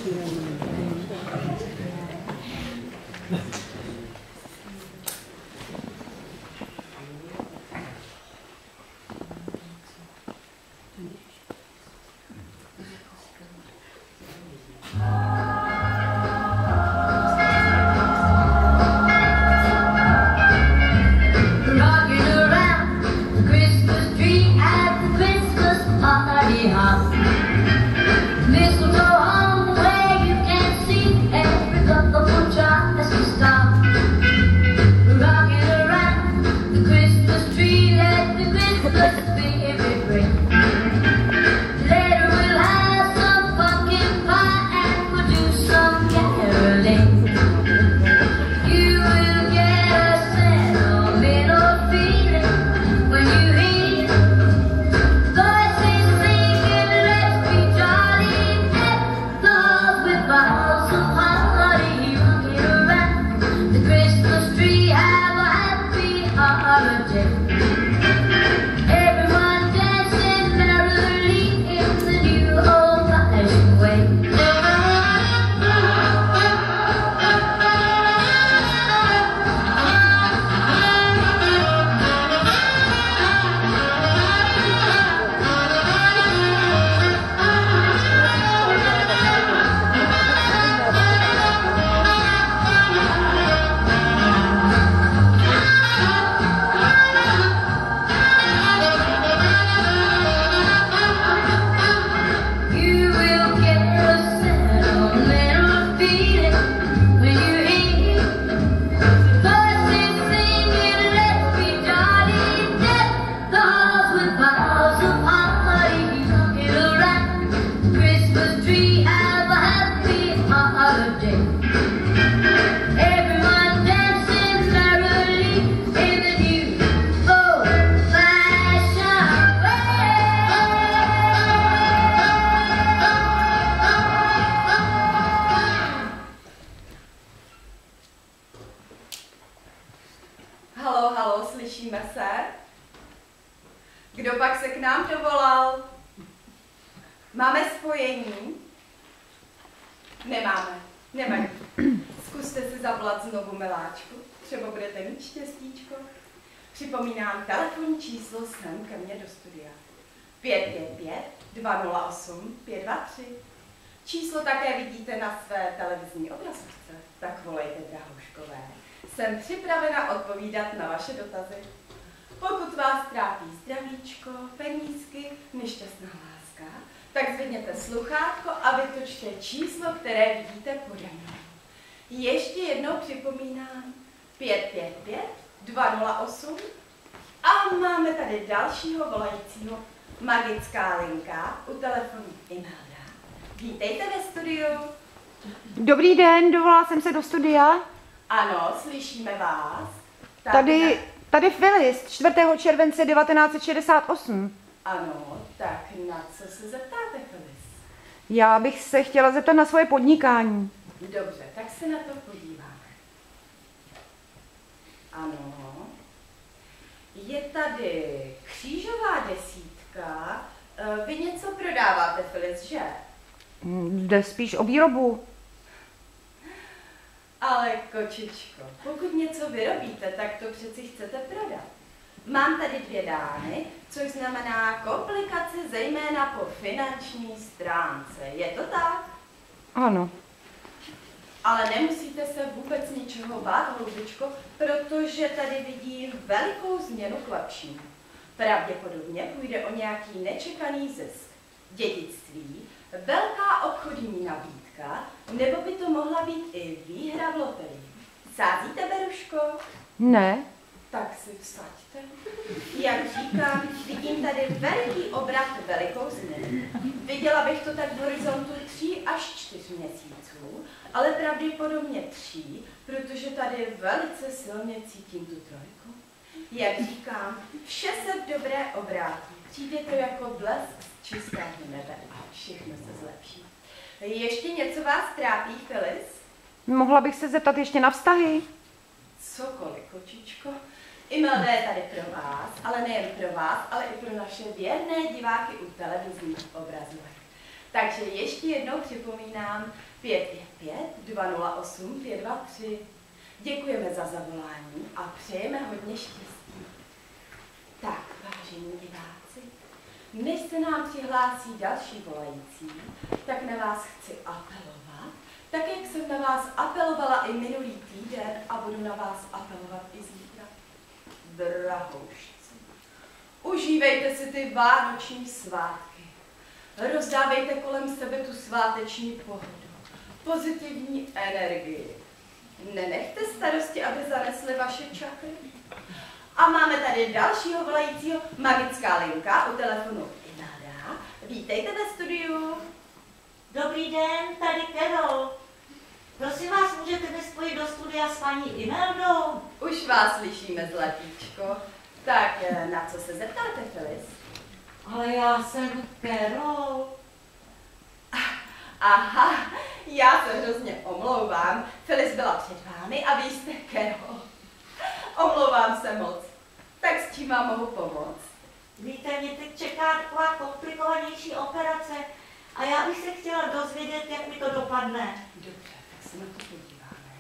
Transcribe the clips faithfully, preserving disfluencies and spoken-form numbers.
Kdo pak se k nám dovolal? Máme spojení? Nemáme. Nevadí. Zkuste si zavolat znovu miláčku. Třeba budete mít štěstíčko. Připomínám telefonní číslo sem ke mně do studia. pět pět pět dva nula osm pět dva tři. Číslo také vidíte na své televizní obrazovce. Tak volejte, drahouškové. Jsem připravena odpovídat na vaše dotazy. Pokud vás trápí zdravíčko, penízky, nešťastná láska, tak zvedněte sluchátko a vytočte číslo, které vidíte pode mnou. Ještě jednou připomínám pět pět pět dva nula osm a máme tady dalšího volajícího. Magická linka u telefonu Imelda. Vítejte ve studiu. Dobrý den, dovolala jsem se do studia. Ano, slyšíme vás. Tak tady, na... tady Phyllis, čtvrtého července devatenáct set šedesát osm. Ano, tak na co se zeptáte, Phyllis? Já bych se chtěla zeptat na svoje podnikání. Dobře, tak se na to podíváme. Ano. Je tady křížová desítka. Vy něco prodáváte, Phyllis, že? Jde spíš o výrobu. Ale kočičko, pokud něco vyrobíte, tak to přeci chcete prodat. Mám tady dvě dámy, což znamená komplikace zejména po finanční stránce. Je to tak? Ano. Ale nemusíte se vůbec ničeho bát, hloubičko, protože tady vidím velikou změnu k lepšímu. Pravděpodobně půjde o nějaký nečekaný zisk, dědictví, velká obchodní nabídka, nebo by to mohla být i výhra v loterii. Sázíte, Beruško? Ne. Tak si vsaďte. Jak říkám, vidím tady veliký obrat, velikou změnu. Viděla bych to tak v horizontu tří až čtyř měsíců, ale pravděpodobně tří, protože tady velice silně cítím tu trojku. Jak říkám, vše se v dobré obrátí. Přijde to jako blesk z čistého nebe a všechno se zlepší. Ještě něco vás trápí, Phyllis? Mohla bych se zeptat ještě na vztahy? Cokoliv, kočičko. Imelda je tady pro vás, ale nejen pro vás, ale i pro naše věrné diváky u televizních obrazovek. Takže ještě jednou připomínám pět pět pět, dva nula osm, pět dva tři. Děkujeme za zavolání a přejeme hodně štěstí. Tak, vážení diváci, než se nám přihlásí další volající, tak na vás chci apelovat, tak jak jsem na vás apelovala i minulý týden a budu na vás apelovat i zítra. Drahoušci, užívejte si ty vánoční svátky. Rozdávejte kolem sebe tu sváteční pohodu, pozitivní energii. Nenechte starosti, aby zanesly vaše čakry. A máme tady dalšího volajícího, magická linka u telefonu Imelda. Vítejte ve studiu. Dobrý den, tady Carol. Prosím vás, můžete mi spojit do studia s paní Imeldou? Už vás slyšíme, zlatíčko. Tak na co se zeptáte, Feliz? Ale já jsem Carol. Aha, já se hrozně omlouvám. Feliz byla před vámi a vy jste Carol. Omlouvám se moc. Tak s čím vám mohu pomoct? Víte, mě teď čeká taková komplikovanější operace a já bych se chtěla dozvědět, jak mi to dopadne. Dobře, tak se na to podíváme.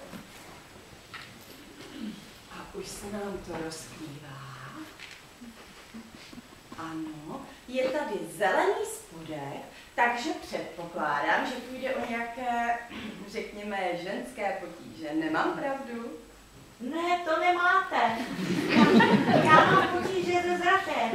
A už se nám to rozkrývá. Ano, je tady zelený spodek, takže předpokládám, že půjde o nějaké, řekněme, ženské potíže. Nemám pravdu? Ne, to nemáte. Já mám potíže se zrakem.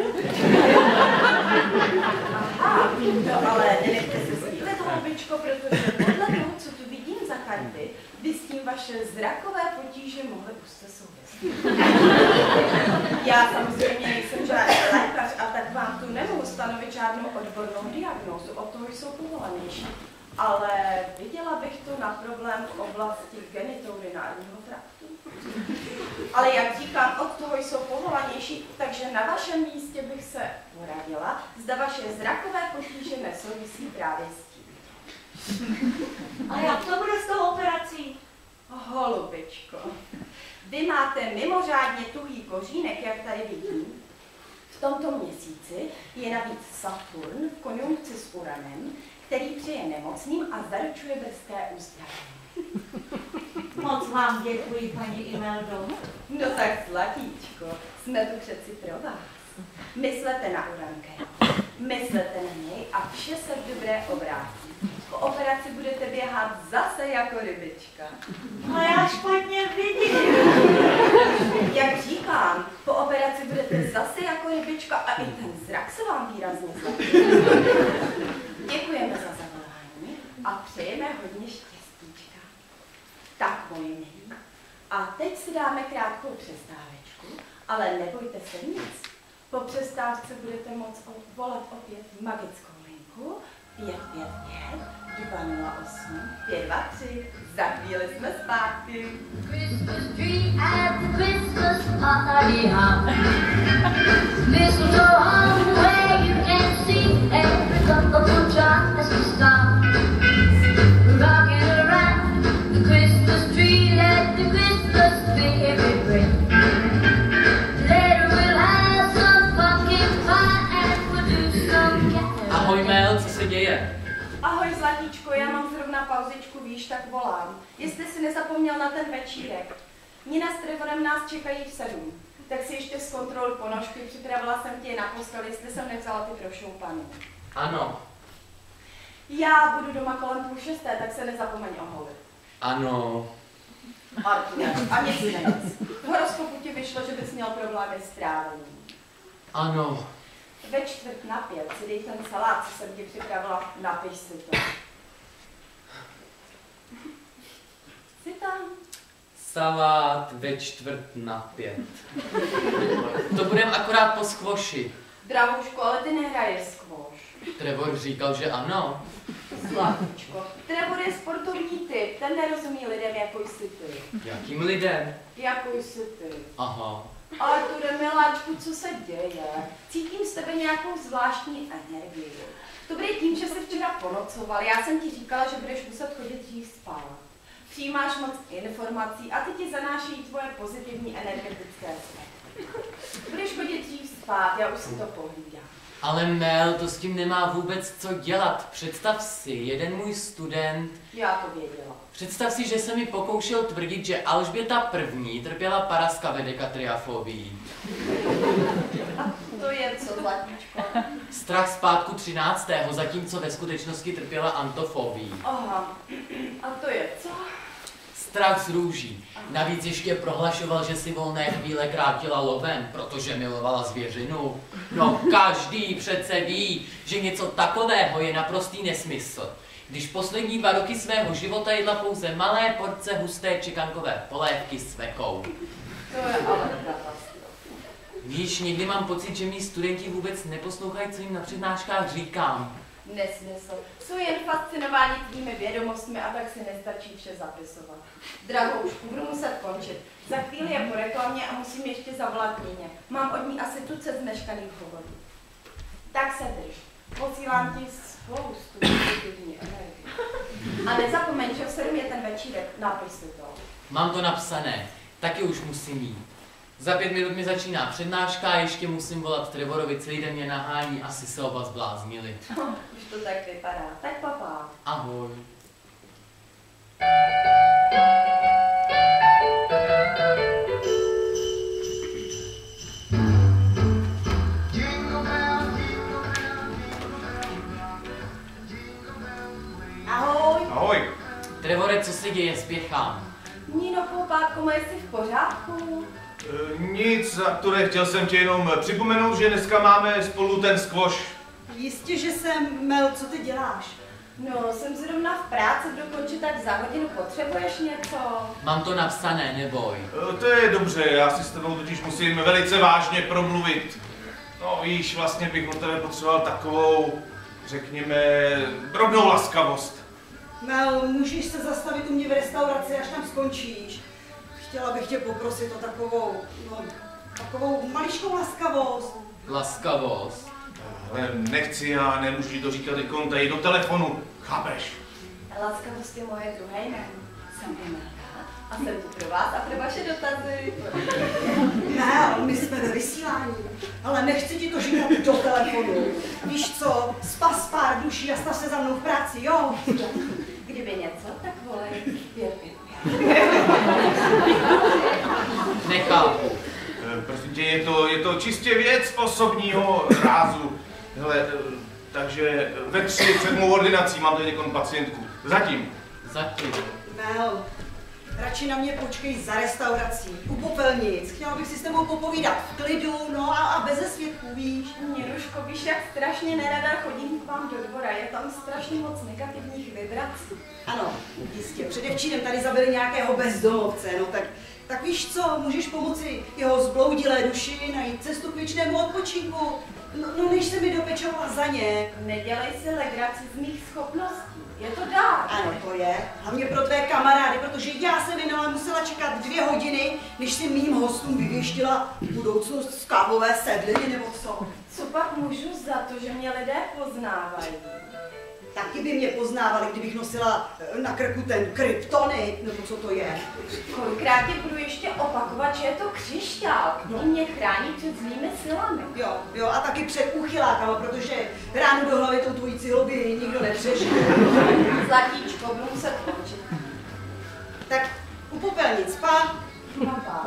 Aha, no ale nenechte se zlíbit, holubičko, protože podle toho, co tu vidím za karty, by s tím vaše zrakové potíže mohly úzce souviset. Já samozřejmě nejsem žádný lékař a tak vám tu nemohu stanovit žádnou odbornou diagnózu, o toho jsou povolanější. Ale viděla bych to na problém v oblasti genitourinárního traktu. Ale jak říkám, od toho jsou povolanější, takže na vašem místě bych se poradila, zda vaše zrakové potíže nesouvisí právě s tím. A jak to bude s tou operací? Holubičko, vy máte mimořádně tuhý kořínek, jak tady vidím. V tomto měsíci je navíc Saturn v konjunkci s Uranem, který přeje nemocným a zaručuje brzké uzdravení. Moc vám děkuji, paní Imeldo. No tak zlatíčko, jsme tu přeci pro vás. Myslete na Uranke, myslete na něj a vše se v dobré obrátí. Po operaci budete běhat zase jako rybička. Ale já špatně vidím. Jak říkám, po operaci budete zase jako rybička a i ten zrak se vám výrazně zlepší. Děkujeme za zavolání a přejeme hodně štěstíčka. Tak, moji milí, a teď si dáme krátkou přestávečku, ale nebojte se nic. Po přestávce budete moct volat opět magickou linku pět pět pět, dva nula osm, pět dva tři. Za chvíli jsme zpátky. Christmas tree at the Christmas party hop. Mistletoe hung where you can see every couple tries to stop. Rocking around the Christmas tree, let the Christmas spirit ring. Later we'll have some pumpkin pie and we'll do some caroling. Ahoj Mel, co se děje? Ahoj zlatíčko, já mám zrovna pauzičku, víš, tak volám. Jestli si nezapomněl na ten večírek. Nina s Trevorem nás čekají v sedm. Tak si ještě zkontroluj ponožky, připravila jsem ti je na postel, jestli jsem nevzala ty prošoupané. Ano. Já budu doma kolem půl šesté, tak se nezapomeň oholit. Ano. Artur, a nic nejc. V horoskopu ti vyšlo, že bys měl problémy s trávením. Ano. Ve čtvrt na pět si dej ten salát, co jsem ti připravila, napiš si to. Jsi tam? Salát ve čtvrt na pět. To budem akorát po skvoši. Drahuško, ale ty nehraješ squash. Trevor říkal, že ano. Zlatíčko, Trevor je sportovní typ, ten nerozumí lidem, jako jsi ty. Jakým lidem? Jako jsi ty. Aha. Arture, miláčku, co se děje? Cítím z tebe nějakou zvláštní energii. To bude tím, že jsi včera ponocoval. Já jsem ti říkala, že budeš muset chodit dřív spát. Přijímáš moc informací a ty ti zanášejí tvoje pozitivní energetické spektrum. Budeš chodit dřív spát, já už si to pohlídám. Ale Mel, to s tím nemá vůbec co dělat. Představ si, jeden můj student... Já to věděla. Představ si, že se mi pokoušel tvrdit, že Alžběta první trpěla paraskavedekatriafobií. To je co, zlatíčko? Strach z pátku třináctého zatímco ve skutečnosti trpěla antofobií. Aha. A to je co? Strach z růží. Navíc ještě prohlašoval, že si volné chvíle krátila lovem, protože milovala zvěřinu. No každý přece ví, že něco takového je naprostý nesmysl. Když poslední dva roky svého života jedla pouze malé porce husté čekankové polévky s vekou. To je ale katastrofa. Víš, někdy mám pocit, že mý studenti vůbec neposlouchají, co jim na přednáškách říkám. Nesmysl. Jsou jen fascinováni tvými vědomostmi a tak si nestačí vše zapisovat. Drahoušku, budu muset končit. Za chvíli je po reklamě a musím ještě zavolat Níně. Mám od ní asi tucet zmeškaných hovorů. Tak se drž. Posílám ti spoustu pozitivní energie. A nezapomeň, že v sedm je ten večírek. Napiš si to. Mám to napsané. Taky už musím jít. Za pět minut mi začíná přednáška a ještě musím volat Trevorovi, celý den mě nahání, asi se oba zbláznili. Už to tak vypadá. Tak papá. Ahoj. Ahoj. Ahoj. Trevore, co se děje? Spěchám. Níno, poupátko, moje jsi v pořádku? E, nic, Arture, chtěl jsem ti jenom připomenout, že dneska máme spolu ten squash. Jistě, že jsem, Mel, co ty děláš? No, jsem zrovna v práci, dokončit tak za hodinu. Potřebuješ něco? Mám to napsané, neboj. E, to je dobře, já si s tebou totiž musím velice vážně promluvit. No víš, vlastně bych od tebe potřeboval takovou, řekněme, drobnou laskavost. Mel, můžeš se zastavit u mě v restauraci, až tam skončíš. Chtěla bych tě poprosit o takovou, no, takovou maličkou laskavost. Laskavost? Ale nechci, já nemůžu ti to říkat teď tady do telefonu, chápeš? Laskavost je moje druhé jméno. Jsem Imelka a jsem tu pro vás a pro vaše dotazy. Mel, my jsme ve vysílání, ale nechci ti to říkat do telefonu. Víš co, spas pár duší a stav se za mnou v práci, jo? Kdyby něco, tak volej pět pět. Nechápu. E, prosím tě, je to, je to čistě věc osobního rázu. Hele, e, takže ve tři před mou ordinací mám tady někoho pacientku. Zatím. Zatím. Mel, radši na mě počkej za restaurací, u popelnic. Chtěla bych si s tebou popovídat v klidu, no a, a beze svědků, víš? Něruško, víš, jak strašně nerada chodím k vám do dvora, je tam strašně moc negativních vibrací. Ano, jistě. Předevčírem tady zabili nějakého bezdomovce, no tak, tak víš co, můžeš pomoci jeho zbloudilé duši najít cestu k věčnému odpočinku. No, no než se mi dopečovala za ně. Nedělej si legraci z mých schopností, je to dár. Ano, to je. Hlavně pro tvé kamarády, protože já jsem minule musela čekat dvě hodiny, než si mým hostům vyvěštila budoucnost z kávové sedliny nebo co. Co pak můžu za to, že mě lidé poznávají? Taky by mě poznávali, kdybych nosila na krku ten kryptonit, nebo co to je. Kolikrát tě budu ještě opakovat, že je to křišťál, který mě chrání před zlými silami. Jo, jo, a taky před úchylákama, protože ráno do hlavy tou tvojí cihlu by nikdo nepřežil. Zlatíčko, budu muset končit. Tak u popelnic, pa. Papa.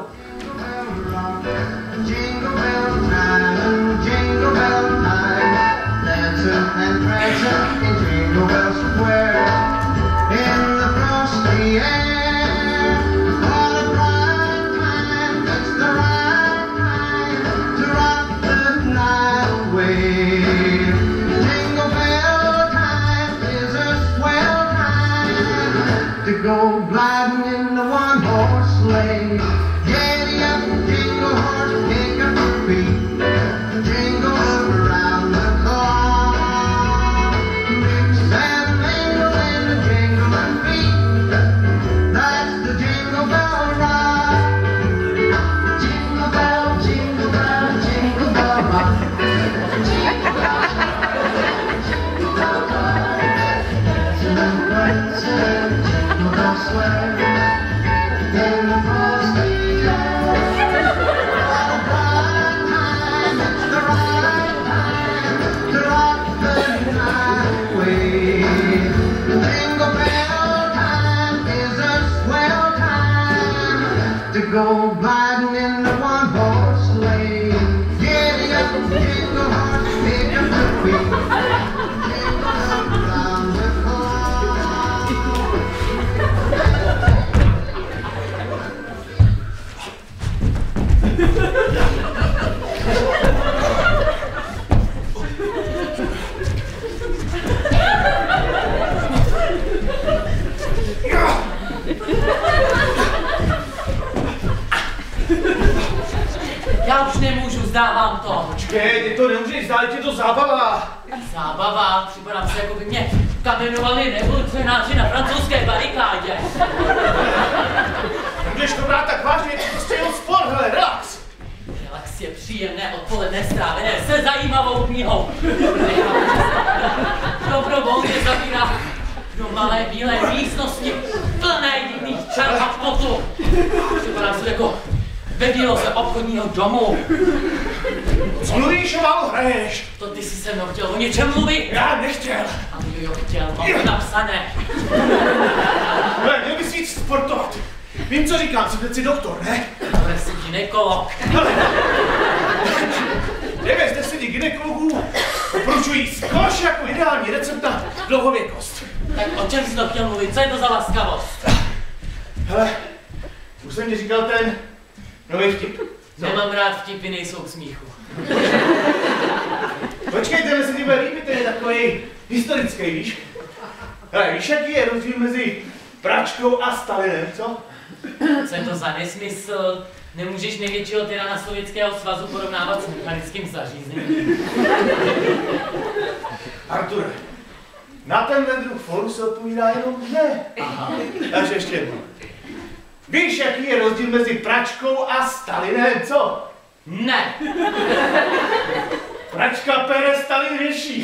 Jingle bell time, jingle bell time, dancing and prancing in Jingle Bell Square. In the frosty air, what a bright time, it's the right time to rock the night away. Jingle bell time is a swell time to go gliding in the one-horse sleigh. Giddy up, jingle horse, pick up your feet, jingle around the clock. Mix and uznávám to. Počkej, ty to nemůžeš zdát, je to zábava. Zábava, připadám se, jako by mě kamenovali revolucionáři na francouzské barikádě. Nemůžeš to brát tak vážně, je to prostě jenom sport, hele, relax. Relax je příjemné odpoledne strávené se zajímavou knihou. Dobrovolně zavírá do malé bílé místnosti plné divných čar a potu. Připadám se jako ve výloze obchodního domu. Co mluvíš, o málo hraješ? To ty jsi se mnou chtěl o něčem mluvit? Já nechtěl. A kdo jo chtěl, mám to napsané. Hele, měl bys víc sportovat. Vím, co říkám, jsi přeci doktor, ne? Ale jsi gynekolog. Hele, devět z deseti gynekologů doporučují squash jako ideální recept na dlouhověkost. Tak o čem jsi to chtěl mluvit? Co je to za laskavost? Hele, už jsem ti říkal ten nový vtip. Co? Nemám rád vtipy, nejsou k smíchu. Počkej, tenhle se ti bude líbit, ten je takový historický, víš? Hele, víš, jaký je rozdíl mezi pračkou a Stalinem, co? Co je to za nesmysl? Nemůžeš největšího tyrana Sovětského svazu porovnávat s mechanickým zařízením. Arture, na tenhle druh foru se odpovídá jenom ne. Aha. Takže ještě jednou. Víš, jaký je rozdíl mezi pračkou a Stalinem, co? Ne. Pračka pere, Stalin řeší.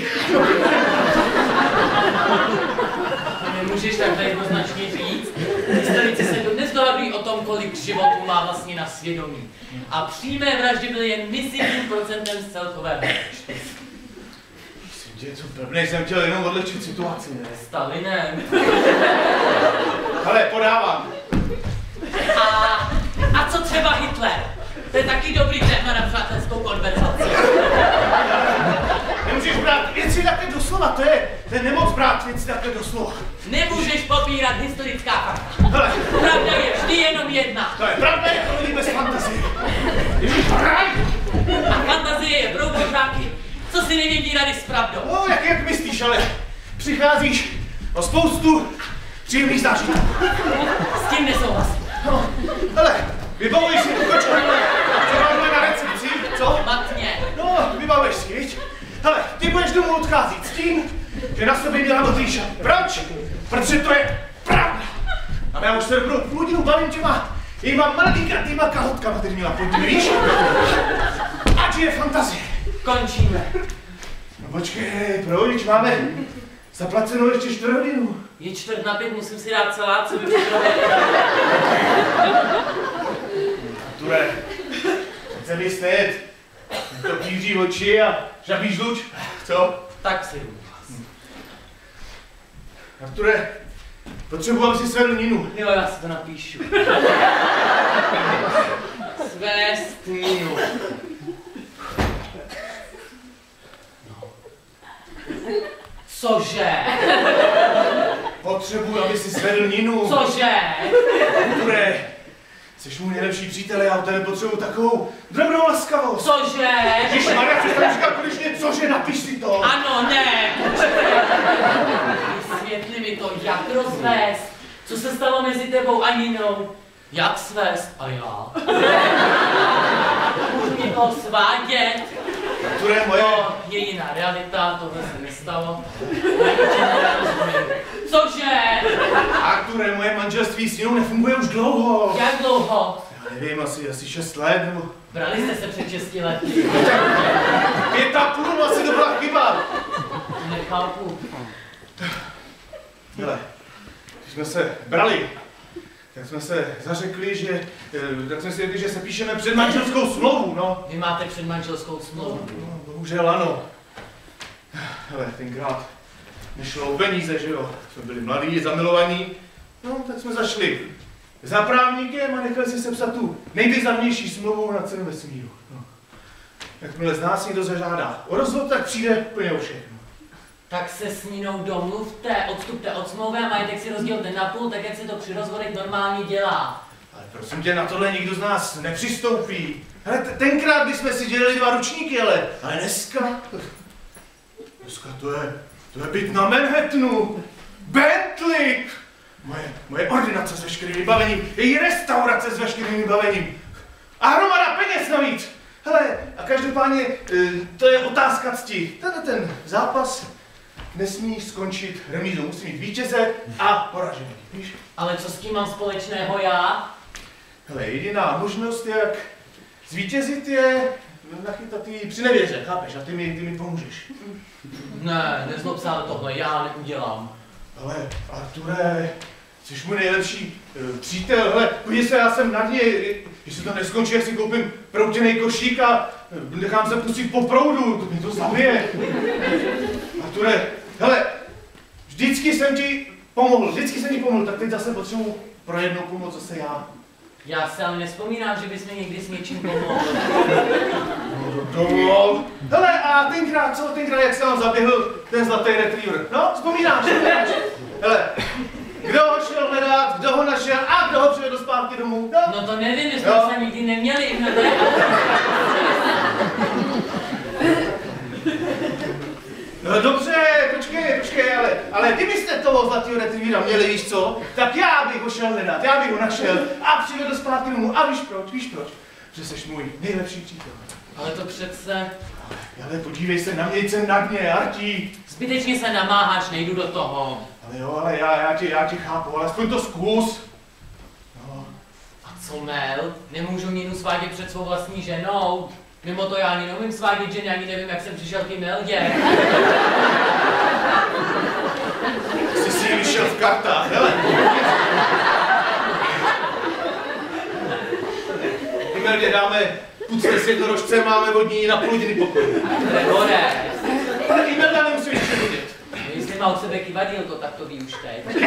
Nemůžeš takhle jednoznačně říct. Historici se dodnes dohadují o tom, kolik životů má vlastně na svědomí. A přímé vraždy byly jen mizivým procentem z celkového počtu. Myslím, že co blbnej, jsem chtěl jenom odlehčit situaci, ne? Stalinem. Ale podávám. A, a co třeba Hitler? To je taky dobrý téma na přátelskou konverzaci. Nemůžeš brát věci takhle doslova, to je, to je nemoc brát věci takhle doslova. Nemůžeš popírat historická fakta. Hele, Pravda je vždy jenom jedna. to je pravda, je to lidi bez fantazie. Ježíš, hraj! A fantazie je pro božáky, co si nevědí rady s pravdou. No, jak, jak myslíš, ale přicházíš o spoustu příjemných zážitků. S tím nesouhlasím. No, hele, vybavuješ si tu kočku, co máme na recepci, co? Matně. No, vybavuješ si, viď? Hele, ty budeš domů odcházet s tím, že na sobě měla modrý šat. Proč? Protože to je pravda. A já už se dobrou půl hodinu bavím těma jejíma malinkatýma kahotkama, který měla pod tím, víš? Ať je fantazie. Končíme. No počkej, proč máme zaplacenou ještě čtvrt hodinu? Je čtvrt na pět, musím si dát salát, co by připravil. Arture, chce mi snět. To píří oči a žabí žluč. Co? Tak si jdu. Arture, potřebuji, aby si svedl Ninu. Jo, já si to napíšu. Svést Ninu. No. Cože? Potřebuji, aby si svedl Ninu. Cože? Arture, jsi můj nejlepší přítel, já od tebe potřebuji takovou drobnou laskavost. Cože? Ježišmarja, přestaň říkat konečně, cože, napiš si to. Ano, ne. Vysvětli mi to, jak rozvést. Co se stalo mezi tebou a Ninou? Jak svést a já? Můžu mě toho svádět. Arture, moje... To je jiná realita, tohle se nestalo. Cože? Arture, moje manželství s Ninou nefunguje už dlouho. Jak dlouho? Já nevím, asi, asi šest let, nebo... Brali jste se před šesti lety. Pět a půl, asi to byla chyba. Nechápu. Hele, když jsme se brali, tak jsme se zařekli, že, tak jsme si řekli, že se píšeme předmanželskou smlouvu, no. Vy máte předmanželskou smlouvu. No, bohužel ano. Hele, tenkrát nešlo o peníze, že jo. Jsme byli mladí, zamilovaní, no, tak jsme zašli za právníkem a nechali si sepsat tu nejvýznamnější smlouvu na celém vesmíru. No. Jakmile z nás někdo zažádá o rozvod, tak přijde úplně o všechno. Tak se s Ninou domluvte, odstupte od smlouvy a majetek si rozdělte na půl, tak jak se to při rozvodech normálně dělá. Ale prosím tě, na tohle nikdo z nás nepřistoupí. Hele, tenkrát bychom si dělali dva ručníky, ale, ale dneska... Dneska to je, to je byt na Manhattanu. Bentley! Moje, moje ordinace s veškerým vybavením, její restaurace s veškerým vybavením. A hromada peněz navíc. Hele, a každopádně, to je otázka cti. Tenhle ten zápas nesmí skončit remízou. Musí mít vítěze a poražený, víš? Ale co s tím mám společného já? Hele, jediná možnost, jak zvítězit, je nachytat jí při nevěře, chápeš? A ty mi, ty mi pomůžeš. Ne, nezlob se, ale tohle já neudělám. Hele, Arture, jsi můj nejlepší uh, přítel, hele, podívej se, já jsem na něj, jestli to neskončí, jak si koupím proutěnej košík a nechám se pustit po proudu, to mě to zabije. Arture, hele, vždycky jsem ti pomohl, vždycky jsem ti pomohl, tak teď zase potřebuji pro jednou pomoc zase já. Já se ale nespomínám, že bys mi někdy s něčím pomohl. No, hele, a tenkrát, co tenkrát, jak jsem vám zaběhl ten zlatý retriever? No, vzpomínáš, vzpomínáš. Hele, kdo ho šel hledat, kdo ho našel a kdo ho přivedl zpátky domů? No, no to nevím, my jsme se nikdy neměli. No, to je... No dobře, počkej, počkej, ale, ale kdybyste toho zlatého retrievera měli, víš co, tak já bych ho šel hledat, já bych ho našel a přivedl zpátky domů. A víš proč, víš proč? Že jsi můj nejlepší přítel. Ale to přece... Ale podívej se na mě, jsem na dně, Artí. Zbytečně se namáháš, nejdu do toho. Ale jo, ale já, já, tě, já tě chápu, ale aspoň to zkus. No. A co Mel? Nemůžu Ninu svádět před svou vlastní ženou. Mimo to já ani neumím svádět ženy, ani nevím, jak jsem přišel k Meldě. Jsi si ji vyšel v kartách, hele. Imeldě dáme pucne s jednorožcem, máme od ní na půl hodiny pokoj. Nebore. Ale Imelda nemusí ještě vidět. No, jestli má od sebe kivadílko, tak to ví už teď.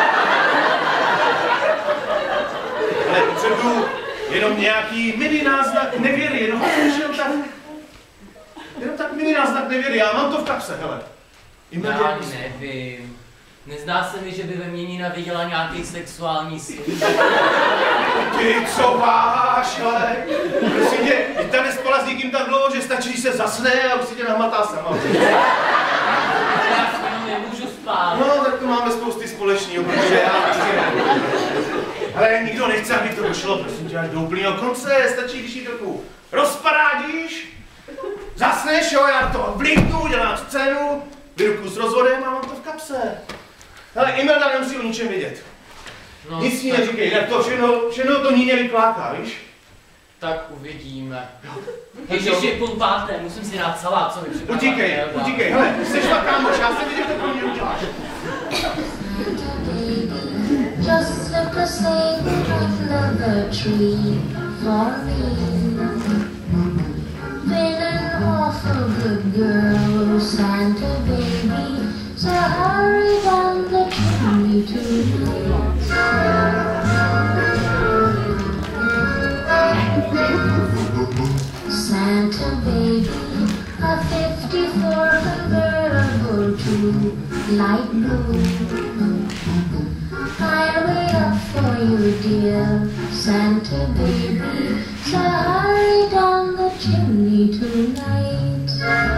Ale potřebuju jenom nějaký mini náznak nevěry, jenom, jenom tak, jenom tak mini náznak nevěry, já mám to v kapse, hele. Imeldě, Já nevím. Nezdá se mi, že by ve mně Nina viděla nějaký sexuální slib. Ty co váš, ale prosím tě, ty tady spala s někým tak dlouho, že stačí, když se zasne a už si tě nahmatá sama. Já s ním nemůžu spát. No, tak to máme spousty společného, protože já prostě ne. Ale nikdo nechce, aby to došlo, prosím tě, až do úplného konce, stačí, když ji trochu rozparádíš, zasneš, jo, já to vlíknu, dělám scénu, vyruku s rozvodem a mám to v kapse. Ale Imelda nemusí o ničem vědět. No, Nic ní neříkej, jinak to všechno, všechno to Níně vykláká, víš? Tak uvidíme. Ježiši, půl páté, musím si dát salát, co mi připadá. Utíkej, utíkej, hele, jsi šla kámoš, já jsem viděl, to pro mě uděláš. Just slip a sacred clover tree for me. Been an awful good girl, Santa baby, so hurry down the chimney tonight. Santa baby, a fifty-four convertible to light blue. I'll wait up for you, dear Santa baby, so hurry down the chimney tonight.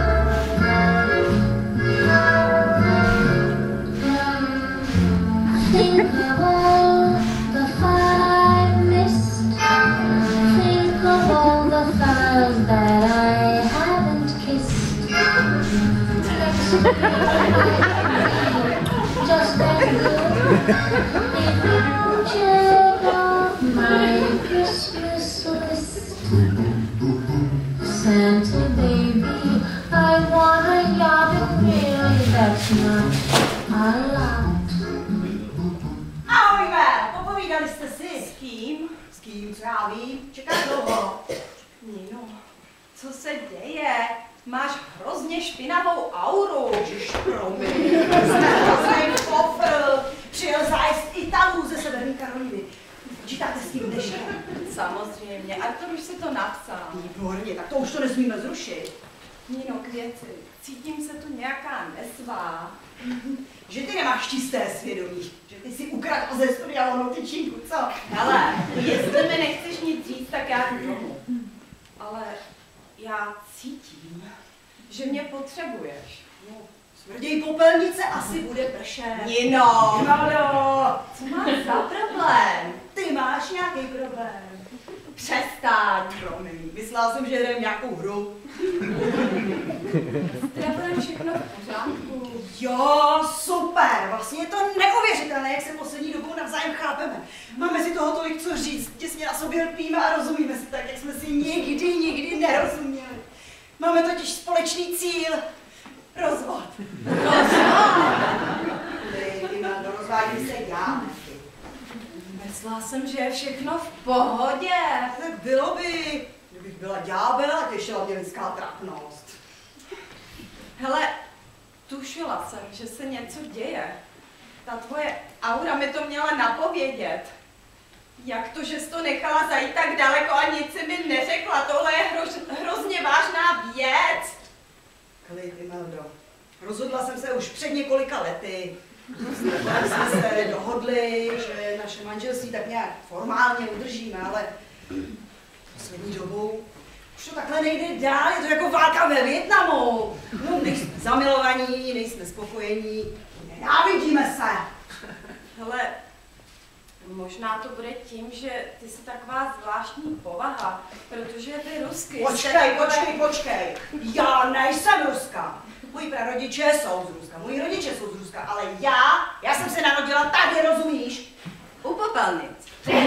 Think of all the fun I've missed. Think of all the fellas that I haven't kissed. Next week just as good if you check off my Christmas list. Santa baby, I want a yacht, and really that's not a lot. Ahoj, Mel, popovídali jste si? S kým? S kým, co já vím, čekáš dlouho. Nino, co se děje? Máš hrozně špinavou auru. Ježiš, promiň, jsme hrozný popr. Přijel zájezd Italů ze Severní Karolíny. Počítáte s tím deštěm? Samozřejmě, Artur už si to napsal. Výborně, tak to už to nesmíme zrušit. Nino, k věci. Cítím se tu nějaká nesvá. Že ty nemáš čisté svědomí, že ty si ukradl ze studia onou tyčinku, co? Hele, jestli mi nechceš nic říct, tak já jdu domů. Ale já cítím, že mě potřebuješ. No, smrděj popelnice, asi bude pršet. Nino! Nino! Co máš za problém? Ty máš nějaký problém. Přestaň. Promiň, myslela jsem, že hrajeme nějakou hru. S Trevorem všechno v pořádku. Jo, super, vlastně je to neuvěřitelné, jak se poslední dobou navzájem chápeme. Máme si toho tolik co říct, těsně na sobě lpíme a rozumíme si tak, jak jsme si nikdy, nikdy nerozuměli. Máme totiž společný cíl. Rozvod. Rozvod? No, rozvádím se já. Myslela jsem, že je všechno v pohodě. Tak bylo by, kdybych byla ďábel a těšila mě lidská trapnost. Hele, tušila jsem, že se něco děje. Ta tvoje aura mi to měla napovědět. Jak to, že jsi to nechala zajít tak daleko a nic si mi neřekla? Tohle je hrož, hrozně vážná věc. Klid, Imeldo. Rozhodla jsem se už před několika lety. Tak jsme se dohodli, že naše manželství tak nějak formálně udržíme, ale poslední dobou už to takhle nejde dál, je to jako válka ve Vietnamu. No, nejsme zamilovaní, nejsme spokojení, nenávidíme se. Hele, možná to bude tím, že ty jsi taková zvláštní povaha, protože ty Rusky... Počkej, počkej, počkej. Já nejsem Ruska. Moji prarodiče jsou z Ruska, moji rodiče jsou z Ruska, ale já, já jsem se narodila tady, rozumíš? U popelnic.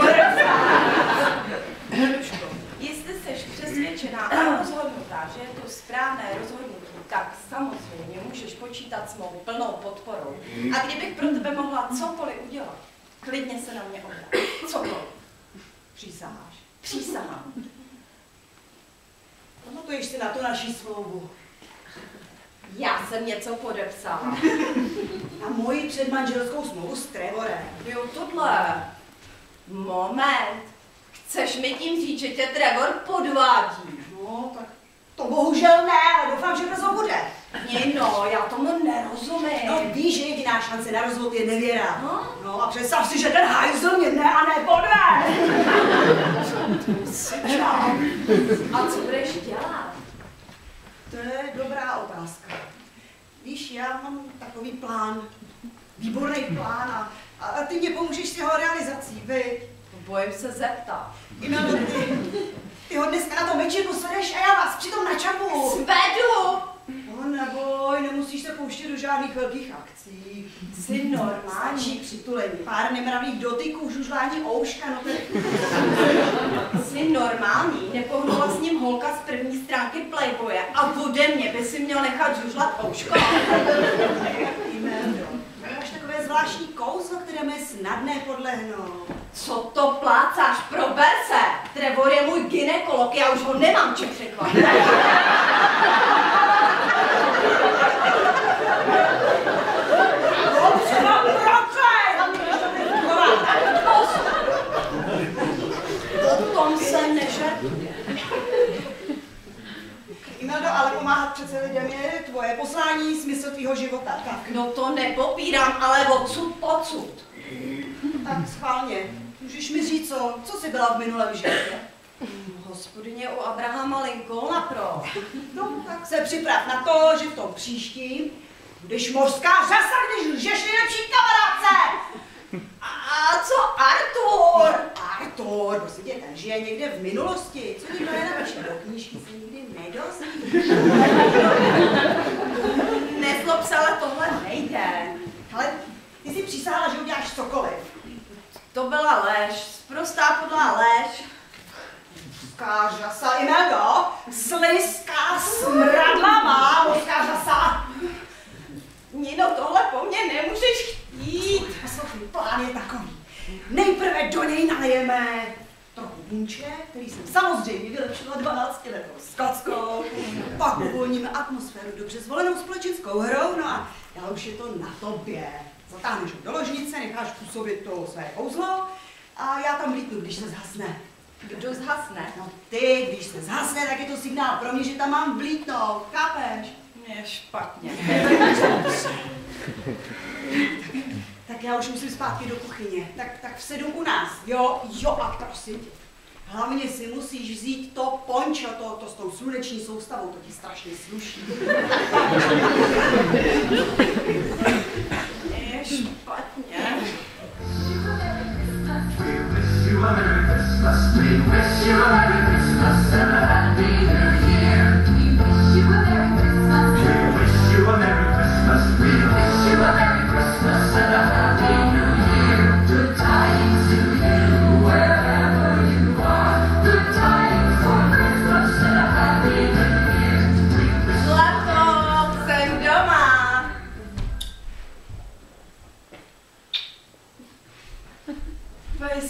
Heluško, jestli jsi přesvědčená a rozhodnutá, že je to správné rozhodnutí, tak samozřejmě můžeš počítat s mou plnou podporou. A kdybych pro tebe mohla cokoliv udělat, klidně se na mě obrať. Cokoliv. Přísaháš. Přísahám. Pamatuješ si na tu naši smlouvu? Já jsem něco podepsala. Na moji předmanželskou smlouvu s Trevorem. Jo, tohle. Moment. Chceš mi tím říct, že tě Trevor podvádí? No, tak to bohužel ne, ale doufám, že brzo bude. Ne, no, já tomu nerozumím. No, víš, že jediná šance na rozvod je nevěra. No? No a představ si, že ten hajzl mě ne a ne podved. A co budeš dělat? To je dobrá otázka. Víš, já mám takový plán, výborný plán a, a ty mě pomůžeš s jeho realizací, viď? Bojím se zeptat. Imeldo, ty, ty ho dneska na tom večírku svedeš a já vás přitom načapu. Svedu! No neboj, nemusíš se pouštět do žádných velkých akcí. Jsi normální. Stačí přitulení, pár nemravných dotyků, žužlání ouška, no to je... Jsi normální, nepohnula s ním holka z první stránky Playboye a ode mě by si měl nechat žužlat ouško. Imeldo, máš takové zvláštní kouzlo, kterému je snadné podlehnout. Co to plácáš, prober se! Trevor je můj gynekolog, já už ho nemám čem překvapit. O tom se nežertuje. Imeldo, ale pomáhat přece lidem je tvoje poslání, smysl tvýho života, tak. No to nepopírám, ale odsud pocud. Tak schválně, můžeš mi říct, co, co jsi byla v minulém životě? Hospodyně u Abrahama Lincolna, pro. No, tak se připrav na to, že v tom příštím budeš mořská řasa, když lžeš nejlepší kamarádce. A co Artur? Artur, prosím tě, ten žije někde v minulosti. Co nikdo nenapíše do knížky, se nikdy nedozví. Nezlob se, ale tohle nejde. Ale ty jsi přísahala, že uděláš cokoliv. To byla lež, sprostá podlá lež. Mořská řasa, Imeldo, slizká smradlavá mořská řasa. Nino, tohle po mně nemůžeš chtít. Poslouchej, plán je takový. Nejprve do něj nalijeme trochu bunče, který jsem samozřejmě vylepšila dvanáctiletou skockou. Pak uvolníme atmosféru dobře zvolenou společenskou hrou, no a dál už je to na tobě. Zatáhneš ho do ložnice, necháš působit to své kouzlo a já tam vlítnu, když se zhasne. Kdo zhasne? No ty, když se zhasne, tak je to signál pro mě, že tam mám vlítnout, chápeš? Je špatně. Tak já už musím zpátky do kuchyně. Tak, tak v sedm u nás. Jo, jo, a prosím tě. Hlavně si musíš vzít to pončo, to, to s tou sluneční soustavou, to ti strašně sluší. Je špatně. We wish you a Merry Christmas. We wish you a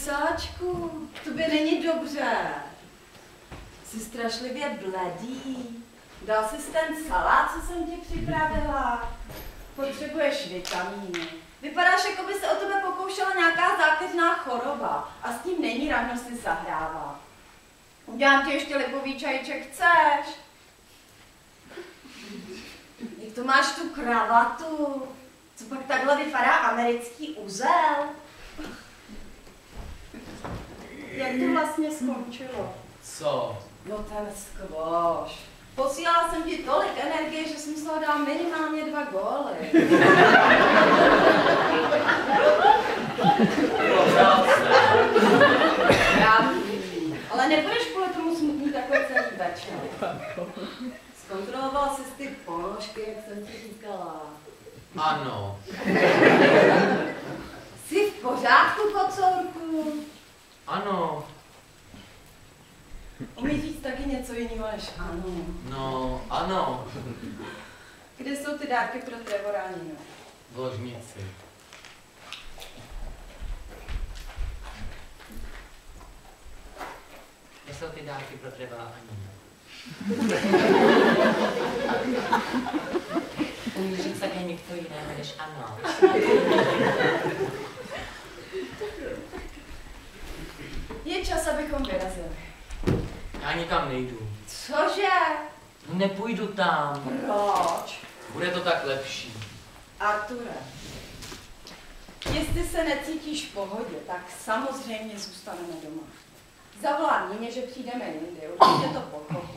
Lisáčku, tobě není dobře. Jsi strašlivě bledý. Dal jsi ten salát, co jsem ti připravila? Potřebuješ vitamíny. Vypadáš, jako by se o tebe pokoušela nějaká zákeřná choroba a s tím není ráno si zahrává. Udělám ti ještě lipový čajíček, chceš? Jak to máš tu kravatu? Co pak takhle vypadá americký uzel? Jak to vlastně skončilo? Co? No ten skvoš. Posílala jsem ti tolik energie, že jsem musela dát minimálně dva góly. Já vím, ale nebudeš kvůli tomu smutný takhle celý večer. Zkontrolovala jsi ty ponožky, jak jsem ti říkala. Ano. Jsi v pořádku, kocourku? Ano. Umíš říct taky něco jiného než ano. No, ano. Kde jsou ty dárky pro Trevoráninu? V ložnici. Kde jsou ty dárky pro Trevoráninu? Umíš říct také něco jiného než ano. Je čas, abychom vyrazili. Já nikam nejdu. Cože? Nepůjdu tam. Proč? Bude to tak lepší. Arture, jestli se necítíš v pohodě, tak samozřejmě zůstaneme doma. Zavolám Níně, že přijdeme jindy, určitě to pochopí.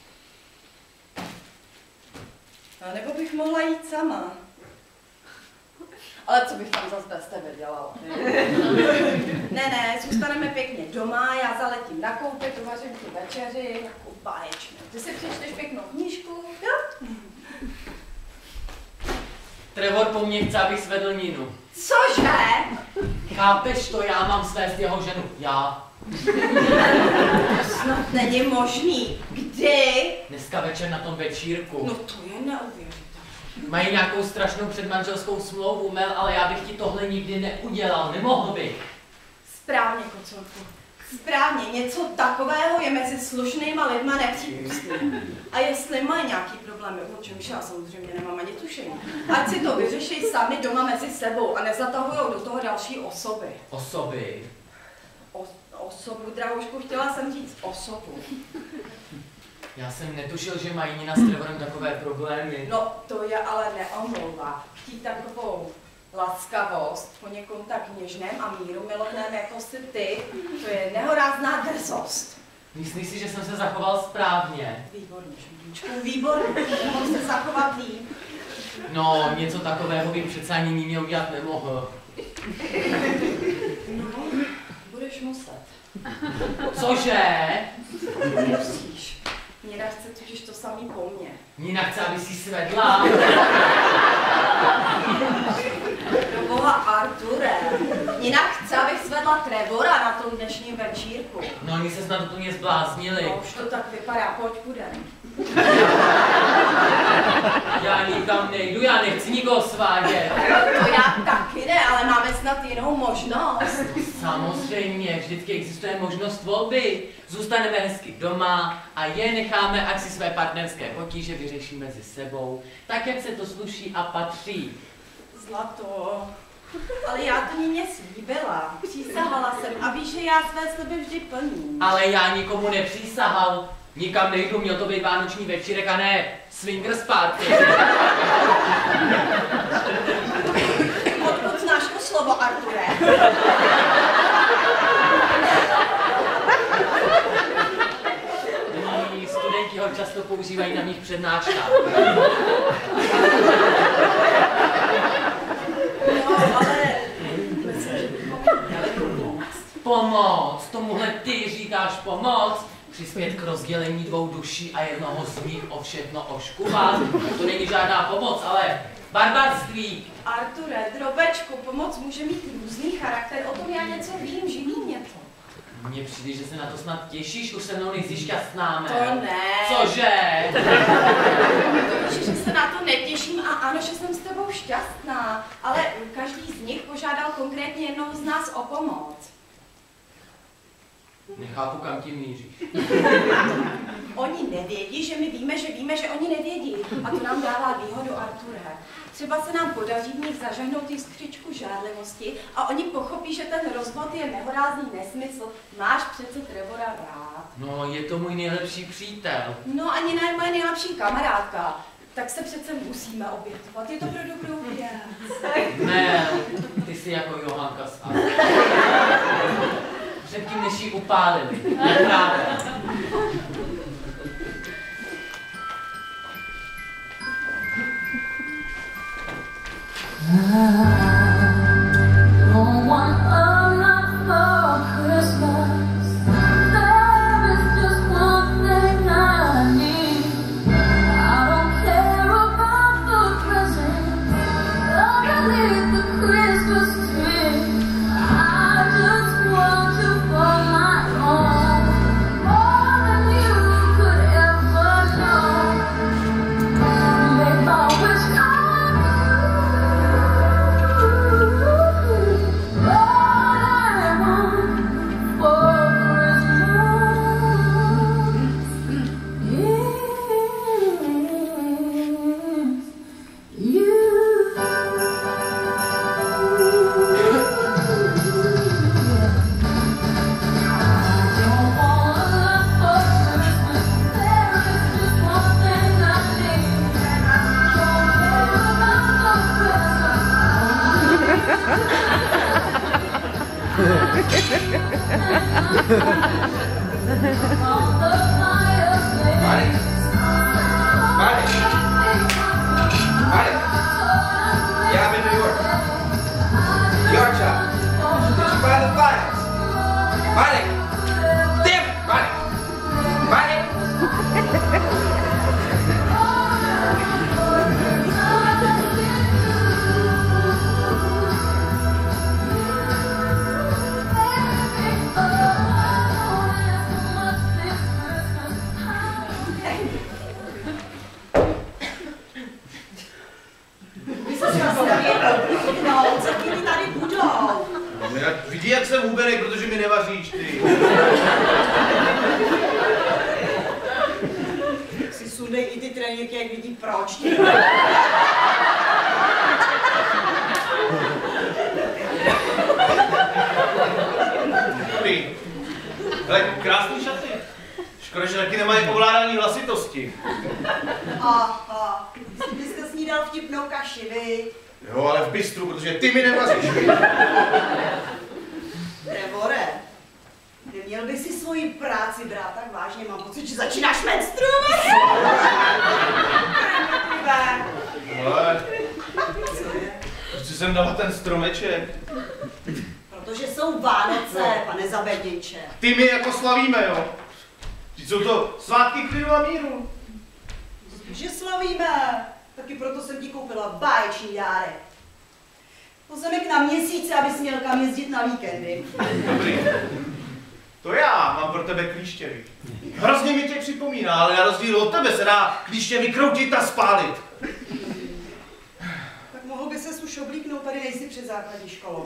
A nebo bych mohla jít sama. Ale co bych tam zase bez tebe dělala? Ne, ne, zůstaneme pěkně doma, já zaletím nakoupit, uvařím ti večeři, takovou báječnou. Ty si přečteš pěknou knížku, jo? Trevor po mně chce, abych svedl Ninu. Cože? Chápeš to, já mám svést jeho ženu. Já. To snad není možný. Kdy? Dneska večer na tom večírku. No to je neuvěřitelné. Mají nějakou strašnou předmanželskou smlouvu, Mel, ale já bych ti tohle nikdy neudělal, nemohl bych. Správně, kocourku. Správně, něco takového je mezi slušnýma lidma nepřípustné. A jestli mají nějaký problémy, o čemž já samozřejmě nemám ani tušení, ať si to vyřeší sami doma mezi sebou a nezatahujou do toho další osoby. Osoby? O, osobu, drahoušku, chtěla jsem říct osobu. Já jsem netušil, že mají Nina s Trevorem takové problémy. No, to je ale neomlouva. Chtít takovou laskavost po někom tak něžném a míru milovném jako si ty, to je nehorázná drzost. Myslíš si, že jsem se zachoval správně? Výborně, Šundíčku, výborně. Mohl se zachovat líp. No, něco takového bych přece ani Nině udělat nemohl. No, budeš muset. Cože? Musíš. Nina chce totiž to samý po mně. Nina chce, aby si svedla. Do boha, Arture. Nina chce, abych svedla Trevora na tom dnešním večírku. No, oni se snad úplně zbláznili. No, už to tak vypadá, pojď půjdem. Já nikam nejdu, já nechci nikoho svádět. To já taky ne, ale máme snad jinou možnost. Samozřejmě, vždycky existuje možnost volby. Zůstaneme hezky doma a je necháme, ať si své partnerské potíže vyřeší mezi sebou, tak jak se to sluší a patří. Zlato, ale já to Nině slíbila. Přísahala jsem a víš, že já své sliby vždy plním. Ale já nikomu nepřísahal. Nikam nejdu, měl to být vánoční večírek a ne swingers party. Odkud znáš to slovo, Arture? Ní studenti ho často používají na mých přednáškách. No, ale myslím, že bychom měli pomoct. Pomoc, tomuhle ty říkáš pomoc? Přispět k rozdělení dvou duší a jednoho z nich o všechno oškuvat? To není žádná pomoc, ale barbarství. Arture, drobečku, pomoc může mít různý charakter, o tom já něco vím, živí mě to. Mně přijde, že se na to snad těšíš, už se mnou nejsi šťastná, Mel. To ne. Cože? To víš, že se na to netěším a ano, že jsem s tebou šťastná, ale každý z nich požádal konkrétně jednoho z nás o pomoc. Nechápu, kam tím míříš. Oni nevědí, že my víme, že víme, že oni nevědí. A to nám dává výhodu, Arture. Třeba se nám podaří v nich zažehnout jiskřičku žádlivosti a oni pochopí, že ten rozvod je nehorázný nesmysl. Máš přece Trevora rád. No, je to můj nejlepší přítel. No, ani ne moje nejlepší kamarádka. Tak se přece musíme obětovat. Je to pro dobrou věc. Ne, ty jsi jako Johanka z Ark. Předtím, než ji upálili. Neprávě. Don't want a lot for Christmas. There is just one thing I need. I don't care about the presents underneath the Christmas tree. I just want you for my own, more than you could ever know. Make my wish come true. All I want for Christmas is Marty? Marty? Marty? Yeah, I'm in New York. Yard shop. Did you buy the files? Marty? Damn it, Marty! Marty? No, za chvíli tady budou. No, já vidí, jak jsem hubenej, protože mi nevaříš, ty. Si sundej i ty trenírky, jak vidí proč. Dobrý. Hele, krásný šaty. Škoda, že taky nemají ovládání hlasitosti. Aha, jsi dneska snídal vtipnou kaši, vy? Jo, ale v bistru, protože ty mi nevaříš. Trevore, neměl bych si svoji práci brát tak vážně, mám pocit, že začínáš menstruovat. Ale, proč jsem dala ten stromeček? Protože jsou Vánoce, no. Pane Zabedniče. Ty my jako slavíme, jo? Vždyť jsou to svátky klidu a míru. Že slavíme, taky proto jsem ti koupila báječný dárek. Pozemek na měsíce, abys měl kam jezdit na víkendy. Dobrý. To já mám pro tebe klíšťevy. Hrozně mi tě připomíná, ale na rozdíl od tebe se dá klíště vykroutit a spálit. Tak mohl by ses už oblíknout, tady nejsi před základní školou.